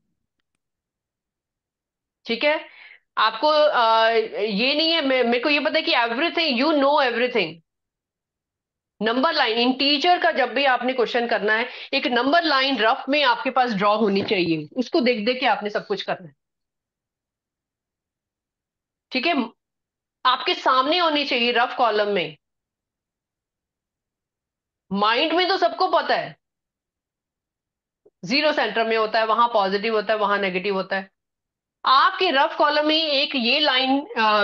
ठीक है. आपको ये नहीं है. मेरे को ये पता है कि everything you know everything. Number line integer का जब भी आपने क्वेश्चन करना है एक नंबर लाइन रफ में आपके पास ड्रॉ होनी चाहिए. उसको देख देख के आपने सब कुछ करना है. ठीक है. आपके सामने होनी चाहिए रफ कॉलम में. माइंड में तो सबको पता है 0 सेंटर में होता है, वहां पॉजिटिव होता है, वहां नेगेटिव होता है. आपके रफ कॉलम में एक ये लाइन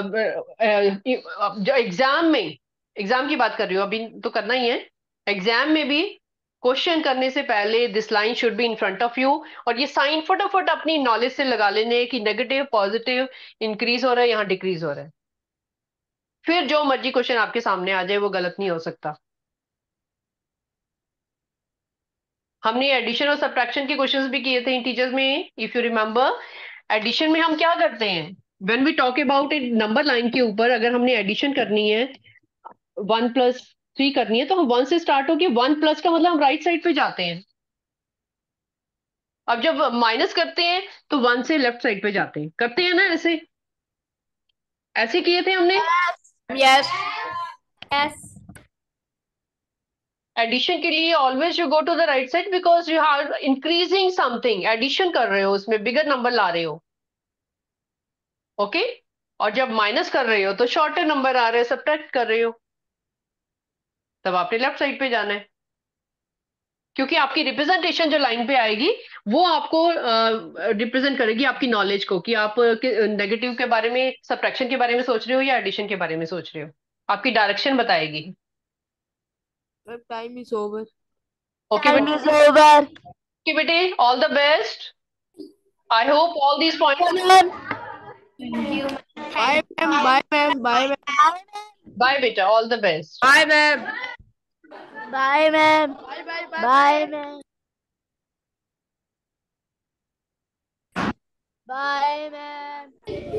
जो एग्जाम में, एग्जाम की बात कर रही हूँ अभी तो करना ही है. एग्जाम में भी क्वेश्चन करने से पहले this line should be in front of you. और ये साइन फटाफट अपनी नॉलेज से लगा लेने कि नेगेटिव पॉजिटिव इंक्रीज हो रहा है, यहाँ डिक्रीज हो रहा है. फिर जो मर्जी क्वेश्चन आपके सामने आ जाए वो गलत नहीं हो सकता. हमने एडिशन और सब्ट्रैक्शन के क्वेश्चंस भी किए थे इंटीजर्स में. इफ यू रिमेंबर, एडिशन में हम क्या करते हैं? When we talk about a number line के ऊपर अगर हमने एडिशन करनी है 1+3 करनी है तो हम 1 से स्टार्ट होके 1+ का मतलब हम राइट साइड पे जाते हैं. अब जब माइनस करते हैं तो 1 से लेफ्ट साइड पे जाते हैं. करते हैं ना ऐसे? ऐसे किए थे हमने. Yes. Yes. एडिशन के लिए always you go to the right side because you are increasing something. Addition कर रहे हो, उसमें बिगर नंबर ला रहे हो. ओके. और जब माइनस कर रहे हो तो शॉर्टर नंबर आ रहे हैं, सब्ट्रैक्ट कर रहे हो, तब आपने लेफ्ट साइड पे जाना है. क्योंकि आपकी रिप्रेजेंटेशन जो लाइन पे आएगी वो आपको रिप्रेजेंट करेगी आपकी नॉलेज को कि आप नेगेटिव के बारे में, सब्ट्रैक्शन के बारे में सोच रहे हो या एडिशन के बारे में सोच रहे हो. आपकी डायरेक्शन बताएगी. Time is over. Okay Time is over. बेटे, all the best. I hope all these points. Thank you. Bye, ma'am. Bye, ma'am. Bye, ma'am. Bye बेटा, all the best. Bye, ma'am. Bye, ma'am. Bye, bye, bye. Bye, ma'am. Bye, ma'am.